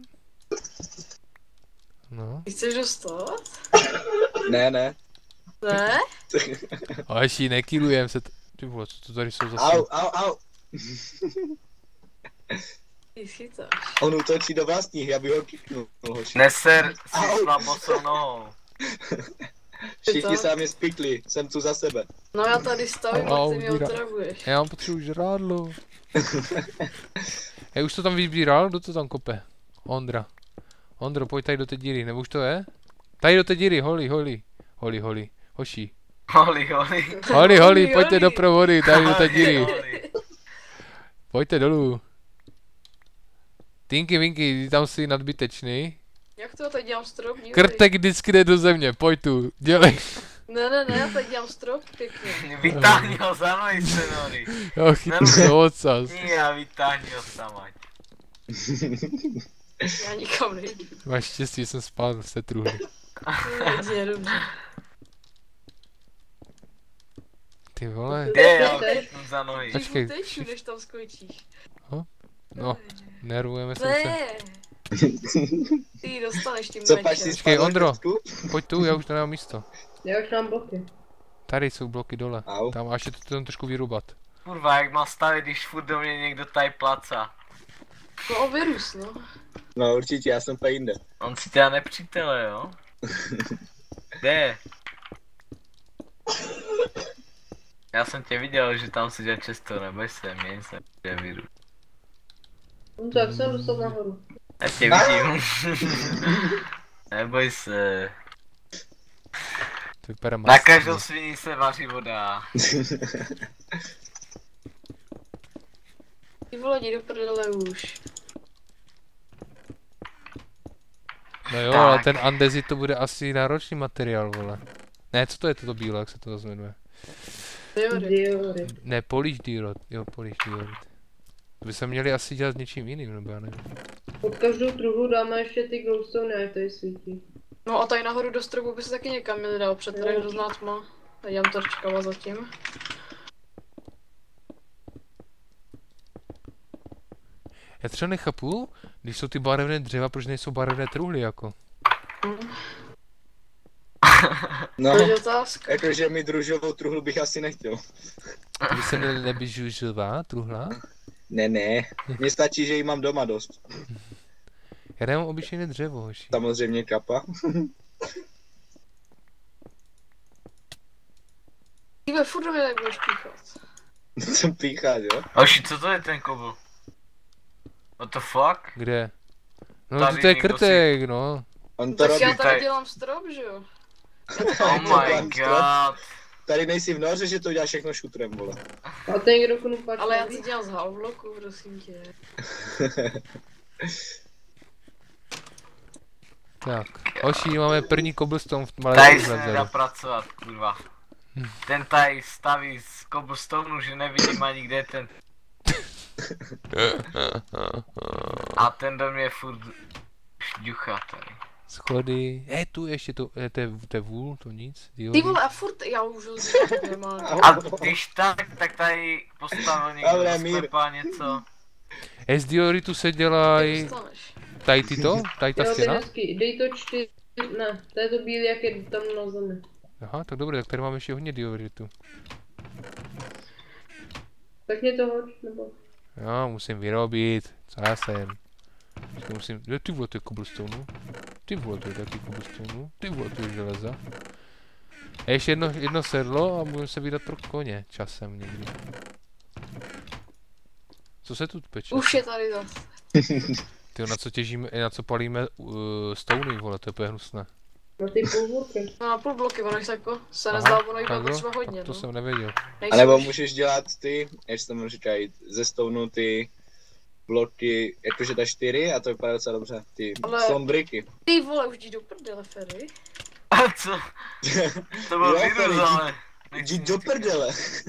No. Ty chceš dostat? Ne. Ne? Hoši, nekilujem se. Ty vole, co to tady jsou zase? Au. Ty schytáš. On útočí do vlastních, já bych ho kiknul. hoši. Neser si Au. slabosou nohou. Všichni se na mě spikli, jsem tu za sebe. No já tady stavím Au, a ty mě díra. otravuješ. Já mám potřebuji žrádlo. Hej, už to tam vybíral? Kdo to tam kope? Ondra. Ondro, pojď tady do té díry, nebo už to je? Tady do té díry, holi. Hoši. Holi, pojďte do provody, tady do té díry. Pojďte dolů. Tinky Winky, ty tam jsi nadbytečný. Jak to já tady dělám strop? Dívej. Krtek vždycky jde do země, pojď tu, dělej. Ne, já tady dělám strop, pěkně. Vytáhni ho za mnou, Senori. Jo, chytnu se ocas. Nie, a vytáhni ho samať. Já nikam nejdu. Máš štěstí, jsem spal z té truhly. Je dobře. Ty vole, Kde, já ho chytnu za nohy. Počkej. Ty než tam skočíš. no, nervujeme se. Ne. Ty dostaneš tím Co pak mečem. si Počkej, spadl, Ondro. Krtku? Pojď tu, já už to nemám místo. Já už mám bloky. Tady jsou bloky dole. Au. Tam a ještě to tam trošku vyrubat. Kurva, jak mám stavit, když furt do mě někdo tady placa. No o virus, no. No určitě, já jsem úplně jinde. On si tě nepřítele, jo? Kde? Já jsem tě viděl, že tam seděl často, neboj se, mě se virus. No tak jsem dostal nahoru. Já tě vidím. Neboj se. To vypadá Na masivně. každou sviní se vaří voda. Ty vole, jdi do prdele už. No jo, Tak. ale ten andezit to bude asi náročný materiál, vole. Ne, co to je toto bílé, jak se to zase jmenuje? Diory. Diory. Ne, polish diorite. Jo, polish diorite. To by se měli asi dělat s něčím jiným, nebo já nevím. Pod každou truhlu dáme ještě ty glowstone, jak tady svítí. No a tady nahoru do stropu by se taky někam měli dál před tady hrozná tma. A dělám to čekala zatím. Já třeba nechápu, když jsou ty barevné dřeva, proč nejsou barevné truhly, jako. No, To je otázka. jakože mi družovou truhlu bych asi nechtěl. To by se nebyžužová truhla? Ne, mně stačí, že jí mám doma dost. Já nemám obyčejné dřevo, hoši. Samozřejmě kapa. Ty ve furt do mě tak budeš píchat. Jsem píchat, jo? Oši, co to je ten kobl? What the fuck? Kde? No Tady to je někdo krtek, no. On to Tak robí. já tady tady. dělám strop, že jo? Oh my god. Tady nejsi v noře, že to děláš všechno šutrem, vole. A ten někdo knupač. Ale já to dělám z halvloku, prosím tě. Tak. Hoši, máme první cobblestone v malé Tady se truhle nedá vzadu. pracovat, kurva. Ten tady staví z cobblestoneu, že nevidím ani kde je ten. A ten do mě furt šďucha tady. Schody. Tu ještě to je vůl, to nic. Ty vole, a furt, já už ho nemám. A když tak tady postavil někdo Dobré, do mír. sklepa něco. Z dioritu se dělají Dostaneš. tady tyto? Tady ta Jo, ty stěna? hezký. Dej to 4. Ne, to je to bílý, jak je tam na zemi. Aha, tak dobré, tak tady máme ještě hodně dioritu. Tak mě to hoď, nebo? Jo, musím vyrobit. Co já jsem? Ještě musím, ty vole, to je cobblestone. Ty vole, to je taky cobblestone. Ty vole, to je železa. A ještě jedno sedlo a budeme se vydat pro koně časem někdy. Co se tu peče? Už je tady zase. Ty na co těžíme, na co palíme stony, vole, to je úplně hnusné. Na ty půlburky. No na půl bloky, ono jich jako se Aha, nezdá, ono jich tak bylo jo, třeba hodně, tak to no. jsem nevěděl. Nejsou A nebo už. můžeš dělat ty, jak se tomu říkají, ze stoneu ty bloky, jakože ta 4 a to vypadá docela dobře, ty Ale- stone bricky. Ty vole, už jdi do prdele, Ferry. A co? To byl Jo, virus, tady, ale. Jdi do prdele.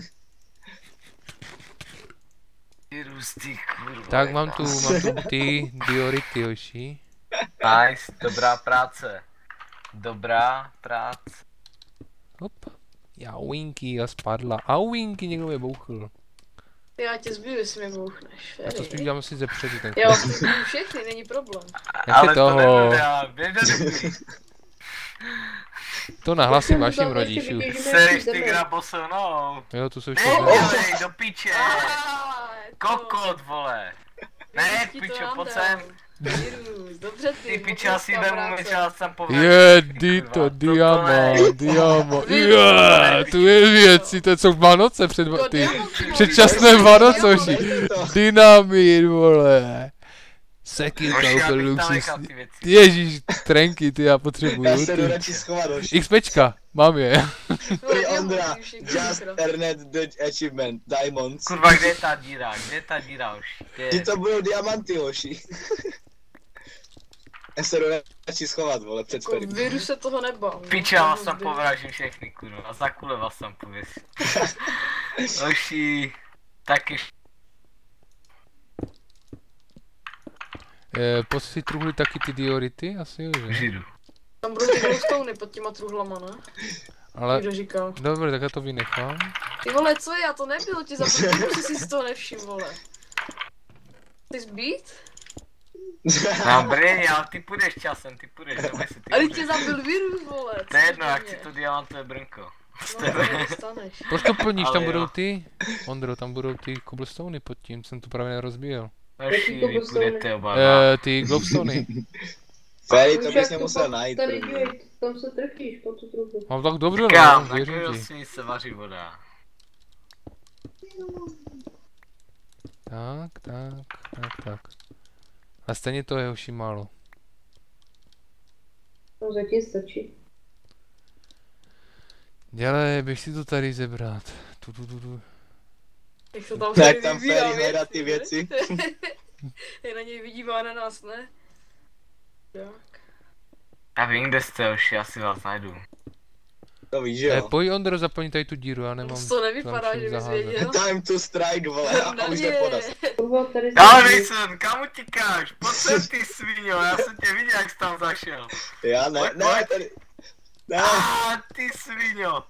Virus, ty kurva. Tak mám tu ty diority, hoši. Nice, dobrá práce. Dobrá práce. Hop. Winky, a spadla. Winky, někdo mě bouchl. Já tě zbiju, jestli mě bouchneš, A to Ferry. spíš dělám si ze předu ten Já vás zbiju všechny, není problém. Ale toho. to nedá, běž do duby. To nahlasím Tam vašim ještě rodičům. vytěžíme Seriš ty zemi. gra bosonou. Jo, tu jsou všechno. Nedělej, do piče. To- Kokot, vole. Ne, Ti to pičo, nám pojď dal. sem. Virus, dobře Ty piče, obrovská asi vemu práce. nečel jsem povedat. Je, to diamant. Je, tu je věci, to jsou Vánoce Jo, ty. diamanty, Předčasné vole. Vánoce, hoši. Dejte to. Dynamit, vole. Sekirka, Hoši, já úplně bych tam nechal luxusní. ty věci. Ježíš, trenky, ty já Já potřebuju. se jdu Ty. radši schovat, hoši. XPčka, mám je. Vole, Ty Ondra, diamanty všichni just vykrát. earned the achievement, diamonds. Kurva, kde je ta díra? Kde je ta díra už? Kde Ty je? to budou diamanty, hoši. Já se jdu radši schovat, vole, před Jako Ferry. virus se toho nebál. no. Piče, já vás tam povražím všechny, kurva. A za kule vás tam pověsím. Oši, taky Pojď si truhli taky ty diority, asi jo, že? židu. Tam budou ty glowstony pod těma truhlama, ne? Ale, Kdo říkal. dobře, tak já to vynechám. Ty vole, co je? Já to nebylo, ti zaprvé, že jsi z toho nevšiml, vole. Ty zbít? Dobrý, ale ty půjdeš časem, neboj se, ty Ale půjdeš. tě zabil virus, vole. To je jedno, jak chci to diamantové brnko. No, to nedostaneš. Proč to plníš, Ale tam jo. budou ty? Ondro, tam budou ty cobblestony pod tím, jsem to právě nerozbíjel. Hoši, vy budete oba. Ty glowstony. Ferry, to Už bys jak nemusel pak najít tady první. dívej, tam se trefíš, po tu trubu. No tak dobře, no, Kam, na věřím kterou ti. sní se vaří voda. Tak. A stejně to je hoši málo. No zatím stačí. Dělej, běž si to tady zebrat. Tu. Jak to tam Jak tam vybírá Ferry hledá ty věci. Je na něj vidívá, na nás ne? Tak. Já vím, kde jste, hoši, asi vás najdu. To víš, že jo. Pojď Ondro, zaplň tady tu díru, já nemám. Moc to nevypadá, čím že bys zaházet. věděl. Time to strike, vole, a už jde podas. Kurva, tady Ale Mason, kam utíkáš? Pojď sem ty sviňo, já jsem tě viděl, jak jsi tam zašel. Já ne, tady. Ne, Ty sviňo.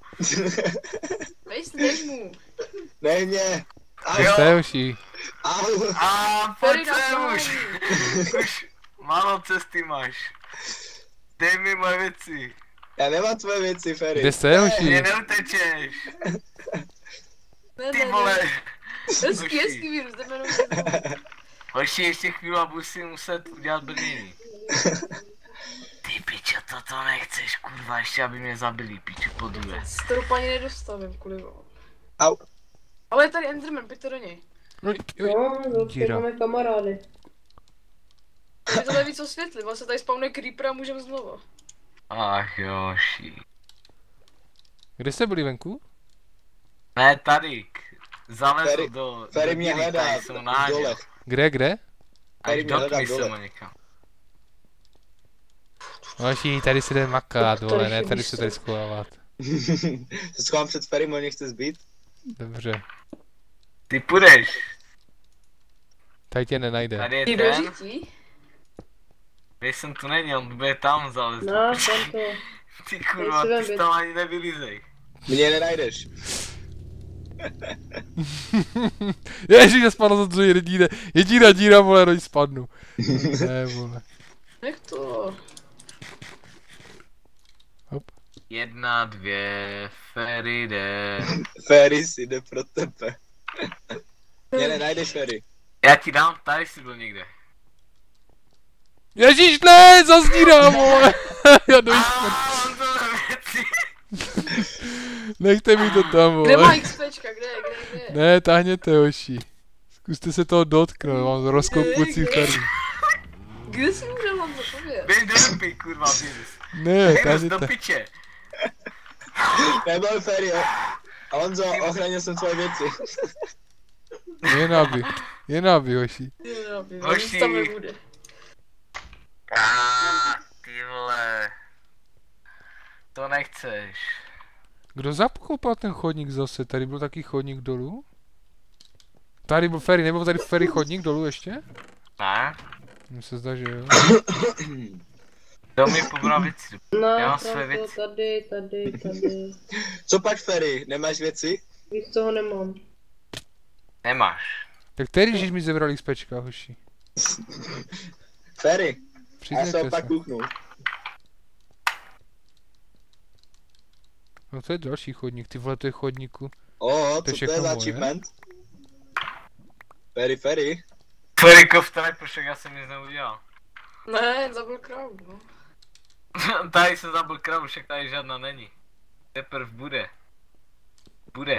Než mu. ne mě. Kde jste hoši? Au. Pojď Ferry nás sem nahání. už málo cesty máš. Dej mi moje věci. Já nemám tvoje věci, Ferry. Kde jste hoši? Mě neutečeš. Ne, Ty vole. Hezký virus, jdeme jenom jednou. Hoši, ještě chvíli a budu si muset udělat brnění. Ty pičo, toto nechceš, kurva, ještě aby mě zabili, pičo, podruhé. Stroup ani nedostavím, kvůli vám. Au. Ale je tady Enderman, pojďte do něj. No, no, Díra. máme kamarády. My to tady víc osvětlit, vlastně tady spawnuje creeper a můžeme znova. Ach joši. Kde jste byli venku? Ne, tady. Zalezl Ferry- do Ferry mě díry, hledá tady jsem v náděl. dole. Kde? Ferry Až mě hledá dotkni se dole. mu někam. Hoši, tady se jde makat, To vole, je ne tady místo. se tady schovávat. Se schovám před Ferry, mě chce zbít? Dobře. Ty půjdeš. Tady tě nenajde. Tady je Ty ten. dožití? Jsem tu není, on bude tam zalezl. No, tam to. Ty kurva, Tady si ty vem tam ani nevylízej. Mě nenajdeš. Ježiš, já spadl za to jediná, vole, roď spadnu. Ne, vole. Jak to? 1, 2, Ferry jde. Ferry si jde pro tebe. Mě nenajdeš, Ferry. Já ti dám, tady si byl někde. Ježíš, ne, zazdírám, vole. Já dojdu. On to věci. Nechte mi to tam, Kde má vole. XPčka, kde? Ne, táhněte, hoši. Zkuste se toho dotknout, mám rozkoupující Ferry. Kde jsi můžel vám zapovědět? Běž do dupy, kurva, virus. Ne, Virus do táhněte. piče. Nebyl Ferry, jo. A Honzo, ochránil jsem tvoje věci. Jen aby, hoši. Hoši. Nic tam nebude. Ty vole. To nechceš. Kdo zakopal ten chodník zase? Tady byl taky chodník dolů? Tady byl Ferry, nebyl tady Ferry chodník dolů ještě? Ne? Mně se zdá, že jo. Kdo mi pobral věci? No, Já mám své tam to, věci. tady. Co pak, Ferry? Nemáš věci? Víc toho nemám. Nemáš. Tak který žiž mi zebral XPčka, hoši? Ferry, já se Přiznejte opak se. kouknu. No to je další chodník, ty vole, to je chodníku. O, To je co to je všechno za moje. achievement? Ferry. Ferry koftaj, protože já jsem nic neudělal. Ne, zabil krávu, no. Tady jsem zabil kravu, však tady žádná není. Teprv bude. Bude.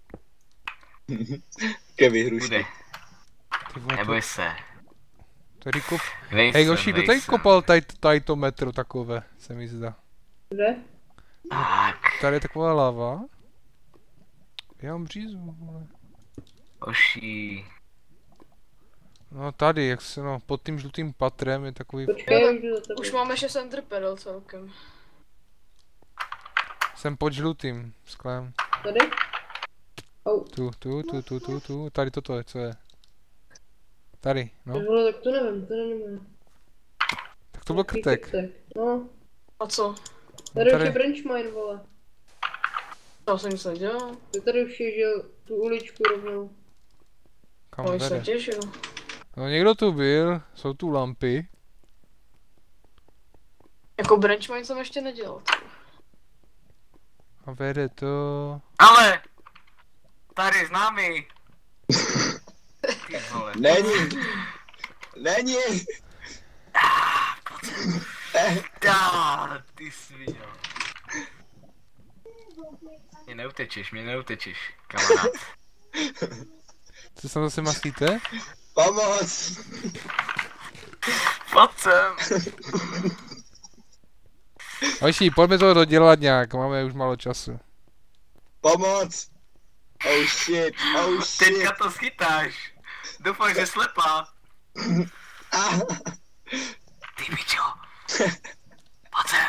Ke vyhrušky. Bude. Ty vole, Neboj se. tady kop... Nejsem, Hej, hoši, kdo tady kopal tady to metro takové, se mi zdá. Kde? Tak, Tady je taková láva. Já mám břízu, vole. hoši. No tady, jak se no, pod tím žlutým patrem je takový... Počkej, jdu za tebe. Už máme 6 enderpearl celkem. Jsem pod žlutým sklem. Tady? Au. Tu, tady toto je, co je? Tady, no. Ty vole, tak to nevím, to nevím. Tak to byl krtek. No, A co? tady už tady- je branch mine, vole. To jsem nic nedělal. Ty tady už je, že tu uličku rovnou. Kam To jsem vede? těšil. No někdo tu byl, jsou tu lampy. Jako branchmine jsem ještě nedělal. A vede to... Ale! Tady známý! Ty vole. Není! Ty sviňo. Mě neutečeš, kamarád. Co se tam zase maslíte? Pomoc! Pojď sem. Hoši, pojďme to dodělat nějak, máme už málo času. Pomoc! Oh shit! Teďka to schytáš. Doufám, že slepá. Ah. Ty pičo. Pojď sem.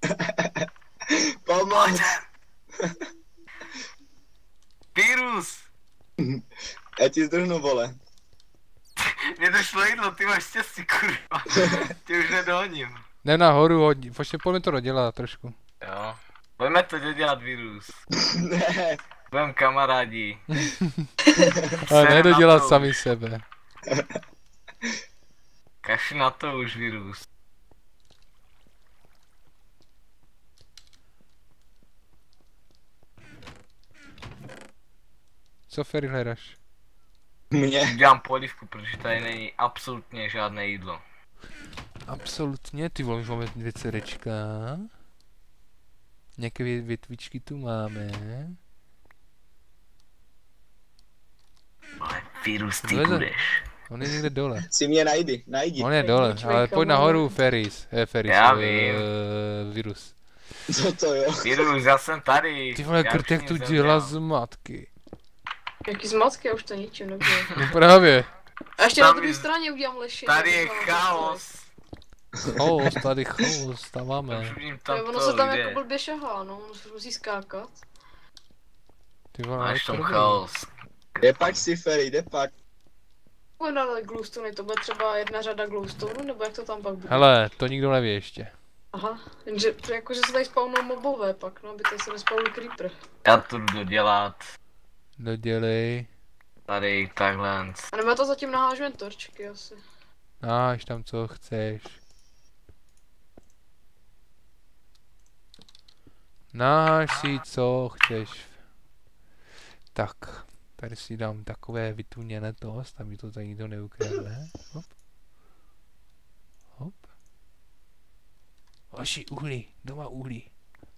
Pojď Pomoc! sem. Virus. Já ti zdrhnu, vole. Mně došlo jídlo, ty máš štěstí, kurva. Tě už nedohoním. Jdem nahoru, hodně, počkej, pojďme to dodělat trošku. Jo. Pojďme to dělat, Virus. Ne. Budem kamarádi. Ale Ser nedodělat na to. sami sebe. Kaši na to už, Virus. Co Ferry hledáš? Mě. Dělám polivku, protože tady není absolutně žádné jídlo. Absolutně, ty vole, už máme 2 cerečka. Nějaké větvičky tu máme. Ale Virus, ty Vleze. budeš. On je někde dole. Si mě najdi. On je dole, Počkej, ale pojď kamaráde. nahoru, Ferris. Já vím. Virus. Co to jo? Virus, já jsem tady. Ty vole, Já už krtek nic tu neudělám. dělá z matky. Jaký zmatky, já už to ničím nebudu. No právě. A ještě Tam na druhé je- straně udělám lešení. Tady je abych tam chaos. Chaos, tady chaos, tam máme. Už vidím dostali. tam Ono to, se tam kde. jako blbě šahá, no, musí skákat. Ty vole, Máš tam problém. chaos. Jde pak si, Ferry, jde pak. Bude dále glowstone, to bude třeba 1 řada glowstone, nebo jak to tam pak bude? Hele, to nikdo neví ještě. Aha, jenže jakože se tady spawnou mobové pak, no, aby tady se nespawnul creeper. Já to jdu dodělat. Dodělej. Tady, takhle. A nebo já to zatím nahážu jen torčky asi. Máš tam co chceš. Náš si co chceš. Tak, tady si dám takové vytuněné tost, aby to tady nikdo neukradne. Hop. Hop. Hoši, uhlí, doma uhlí.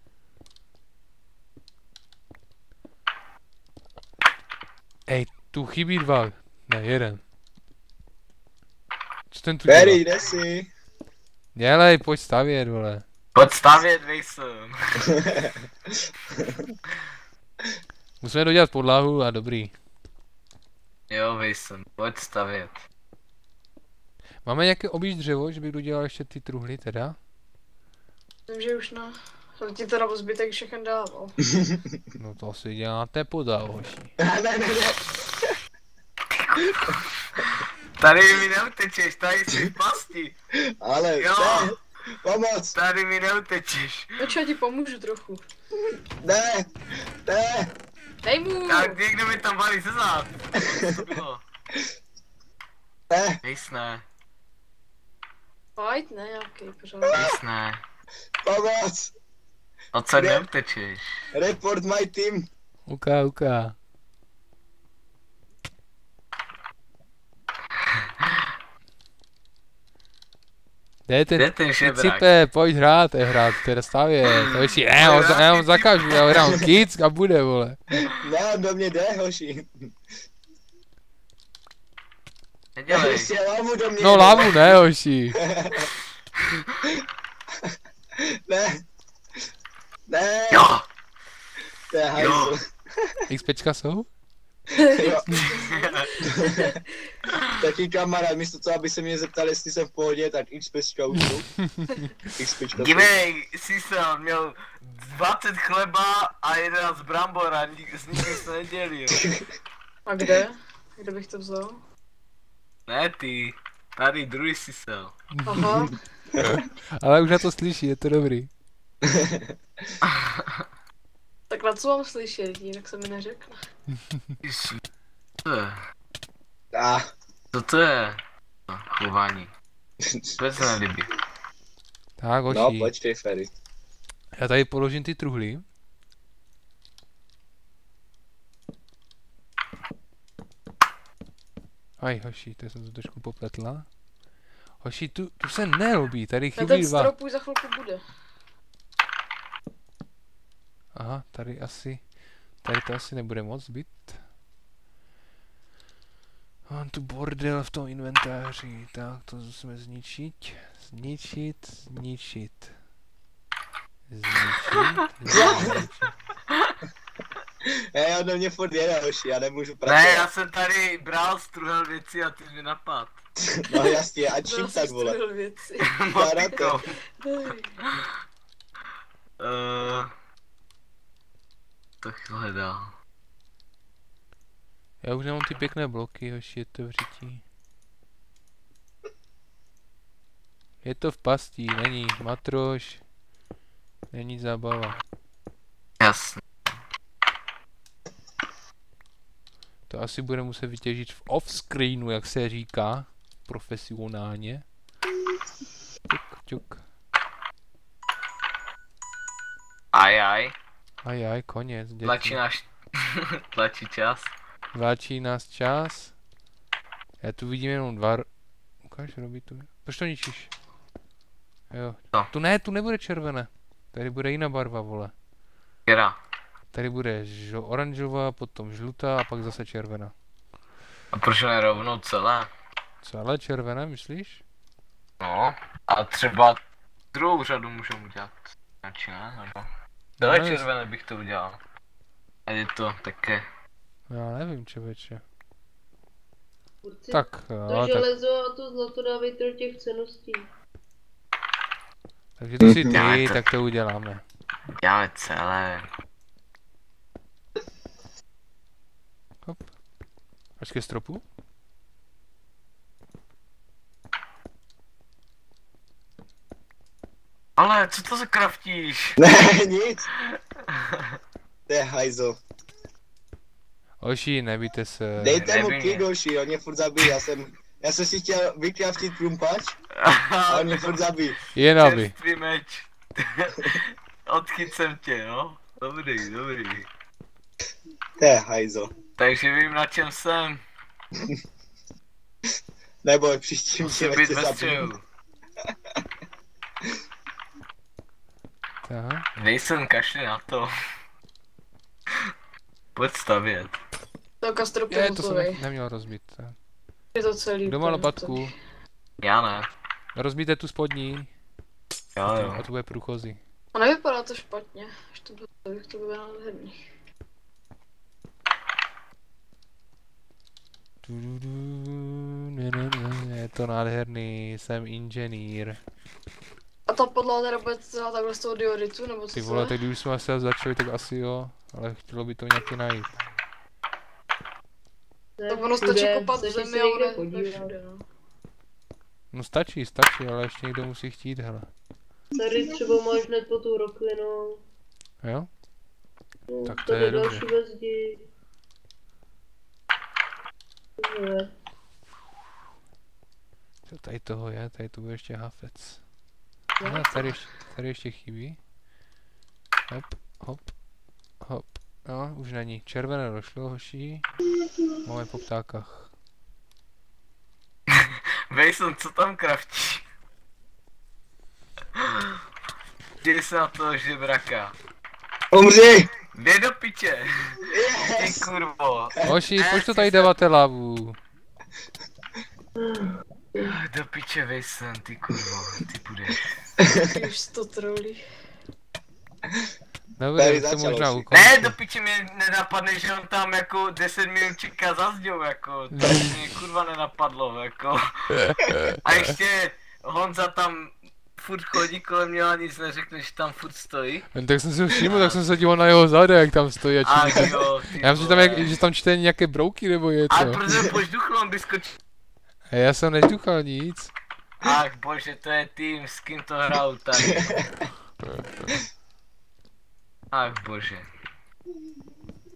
Ej, tu chybí 2. Ne, 1. Co ten tu dělá? Ferry, jde si. Dělej, pojď stavět, vole. Pojď stavět, Vejsem. Musíme dodělat podlahu a dobrý. Jo, Vejsem, pojď stavět. Máme nějaké objížd dřevo, že bych dodělal ještě ty truhly teda? Myslím, že už ne. Jsem ti teda o zbytek všechen dával. No to si děláte podal, hoši. Ne. Tady mi neutečeš, tady jsi v pasti. Ale Jo. ne. Pomoc. Tady mi neutečeš. Počkej, já ti pomůžu trochu. Ne. Dej mu! Tak někdo mi tam valí ze zad. Co to bylo? Ne. Vejs ne, Fight, ne, nějaký pořád. vejs ne. Pomoc. Odsaď neutečeš. Report my team. Uká. Dejte, Kde ten žebrák? Cipe, pojď hrát, teda stavět. Hoši, já mu zakážu, já hrám kick a bude, vole. Ne, do mě jde, hoši. Nedělej. Ještě lávu do mě No jde. lávu ne, hoši. Ne. Jo, To je hajzl. XPčka jsou? Jo. Taky kamarád, místo toho, aby se mě zeptal, jestli jsem v pohodě, tak XPčka už jsou. XPčka jsou. dívej, Sisel měl 20 chleba a 11 brambor a s nikým se nedělil. A kde? Kde bych to vzal? Ne ty, tady druhý Sisel. Aha, Ale už na to slyší, je to dobrý. tak na co mám slyšet, jinak se mi neřekne. Ježiši, co to je? Ah, Co to je? chování. Vůbec se nelíbí. Tak, No, hoší. počkej, Ferry. Já tady položím ty truhly. Aj, hoší, to jsem to trošku popletla. Hoší, tu se nelobí, tady Na chybí ten dva. strop už za chvilku bude. Aha, tady to asi nebude moc být. Mám tu bordel v tom inventáři, tak to musíme zničit. Zničit. Já do mě furt jede, hoši, já nemůžu pracovat. Ne, já jsem tady bral, struhel věci a ty mi napad. No jasně, a čím Zase tak, vole? střelil věci. Motikou. Hej. Tak hledá. Já už nemám ty pěkné bloky, hoši, je to v řití. Je to v pastí, není matroš, není zábava. Jasně. To asi bude muset vytěžit v off-screenu, jak se říká, profesionálně. Ťuk. Ajaj. Ajaj, konec, děti. Tlačí čas. Vláčí nás čas. Já tu vidím jenom dva... Ukáž, robí tu. Proč to ničíš? Jo. No. Tu nebude červené. Tady bude jiná barva, vole. Která? Tady bude oranžová, potom žlutá a pak zase červená. A proč ne rovnou celé? Celé červené, myslíš? No. A třeba druhou řadu můžeme udělat. Radši ne? Nebo... Celé No, červené bych to udělal. A je to také. Já nevím, člověče. Kurci, Tak, to jo, tak, železo a to zlato dávejte do těch ceností. takže to si Děláme ty, to. tak to uděláme. Děláme celé. Hop. Až ke stropu? Ale co to za kraftíš? Ne, nic. To je hajzl. Oši, nebýte se. Dejte mu Nevím, klik, hoši, on mě furt zabíjí, já jsem si chtěl vykraftit prumpač a on mě furt zabíjí. Jen aby. Čerstvý meč. Odchycem tě, no. Dobrý. To je hajzl. Takže vím, na čem jsem. Neboj, příštím Musím tě být tě ve zabiju. střelu. Tak. Nejsem, kašli na to. Pojď stavět. Tak strop je Je, to jsem hotovej. neměl rozbít. Tak. Je to celý. Kdo má úplně lopatku? hotový. Já ne. Rozbíte tu spodní Jo, a jo. tu bude průchozí. A nevypadá to špatně. Až to bude nádherný. Je to nádherný, jsem inženýr. A ta podlaha teda bude celá takhle z toho dioritu, nebo co Ty to vole, je? tak když jsme asi začali, tak asi jo, ale chtělo by to nějaký najít. Tak ono stačí kopat v Stačí se zemi a někde ono je podívat. všude, no. No stačí, ale ještě někdo musí chtít, hele. Tady třeba máš hned po tu roklinou. Jo? No, Tak to tady je další dobře. ve zdi. Tohle. Co tady toho je? Tady to bude ještě hafec. No, tady ještě chybí. Hop. No, už není. Červené došlo, hoší. Máme po ptákách. Vejson, co tam kraftíš? Dej se na toho žebraka. Umři! Jde do piče. Ty Yes! kurvo. Hoší, proč to tady dáváte lavu? Do piče, Vejson, ty kurvo. Ty budeš. Ty už to trolí. Dobré, Tady to začalo možná už. ukončit. Ne, do piče mě nenapadne, že on tam jako 10 minut čeká za zďou, jako. To mě kurva nenapadlo, jako. A ještě Honza tam furt chodí kolem mě a nic neřekne, že tam furt stojí. Tak jsem si ho všiml, tak jsem se díval na jeho záda, jak tam stojí a A čím. jo, ty Já myslím, že tam, vole. že tam čte nějaké brouky nebo něco. Ale protože požduchlo, on by skočil. A já jsem nežduchal nic. Ach bože, to je tým, s kým to hrajou tady. Ach bože.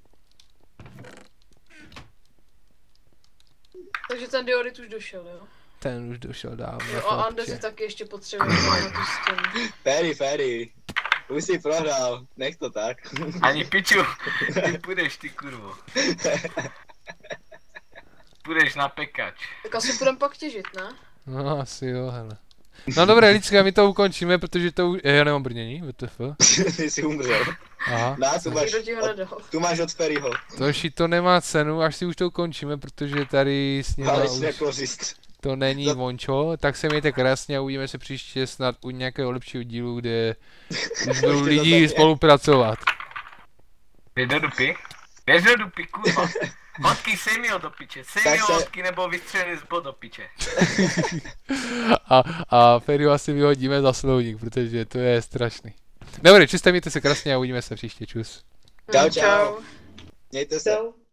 Takže ten diorit už došel, jo? Ten už došel dávno. Jo, a Ande si taky ještě potřebuje na tu stěnu. Ferry. Už jsi prohrál, nech to tak. Ani piču, ty půjdeš, ty kurvo. Půjdeš na pekač. Tak asi půjdem pak těžit, ne? No asi jo, hele. No dobré, lidská, my to ukončíme, protože to už... Já nemám brnění, WTF. Ty jsi umřel. Aha. Na, tu máš, Nikdo ti ho nedal. tu máš od Ferryho. To nemá cenu, až si už to ukončíme, protože tady s ním Ale už jako říct. to není vončo, tak se mějte krásně a uvidíme se příště snad u nějakého lepšího dílu, kde už budou lidi spolupracovat. Běž do dupy. Běž do dupy, kurva. Hodky, sej mi ho do piče. Sej mi ho hodky, nebo vystřeli zbod do piče. A Ferryho asi vyhodíme za slovník, protože to je strašný. Dobrý, čistě mějte se krásně a uvidíme se příště, čus. Čau, čau. Mějte se. Čau.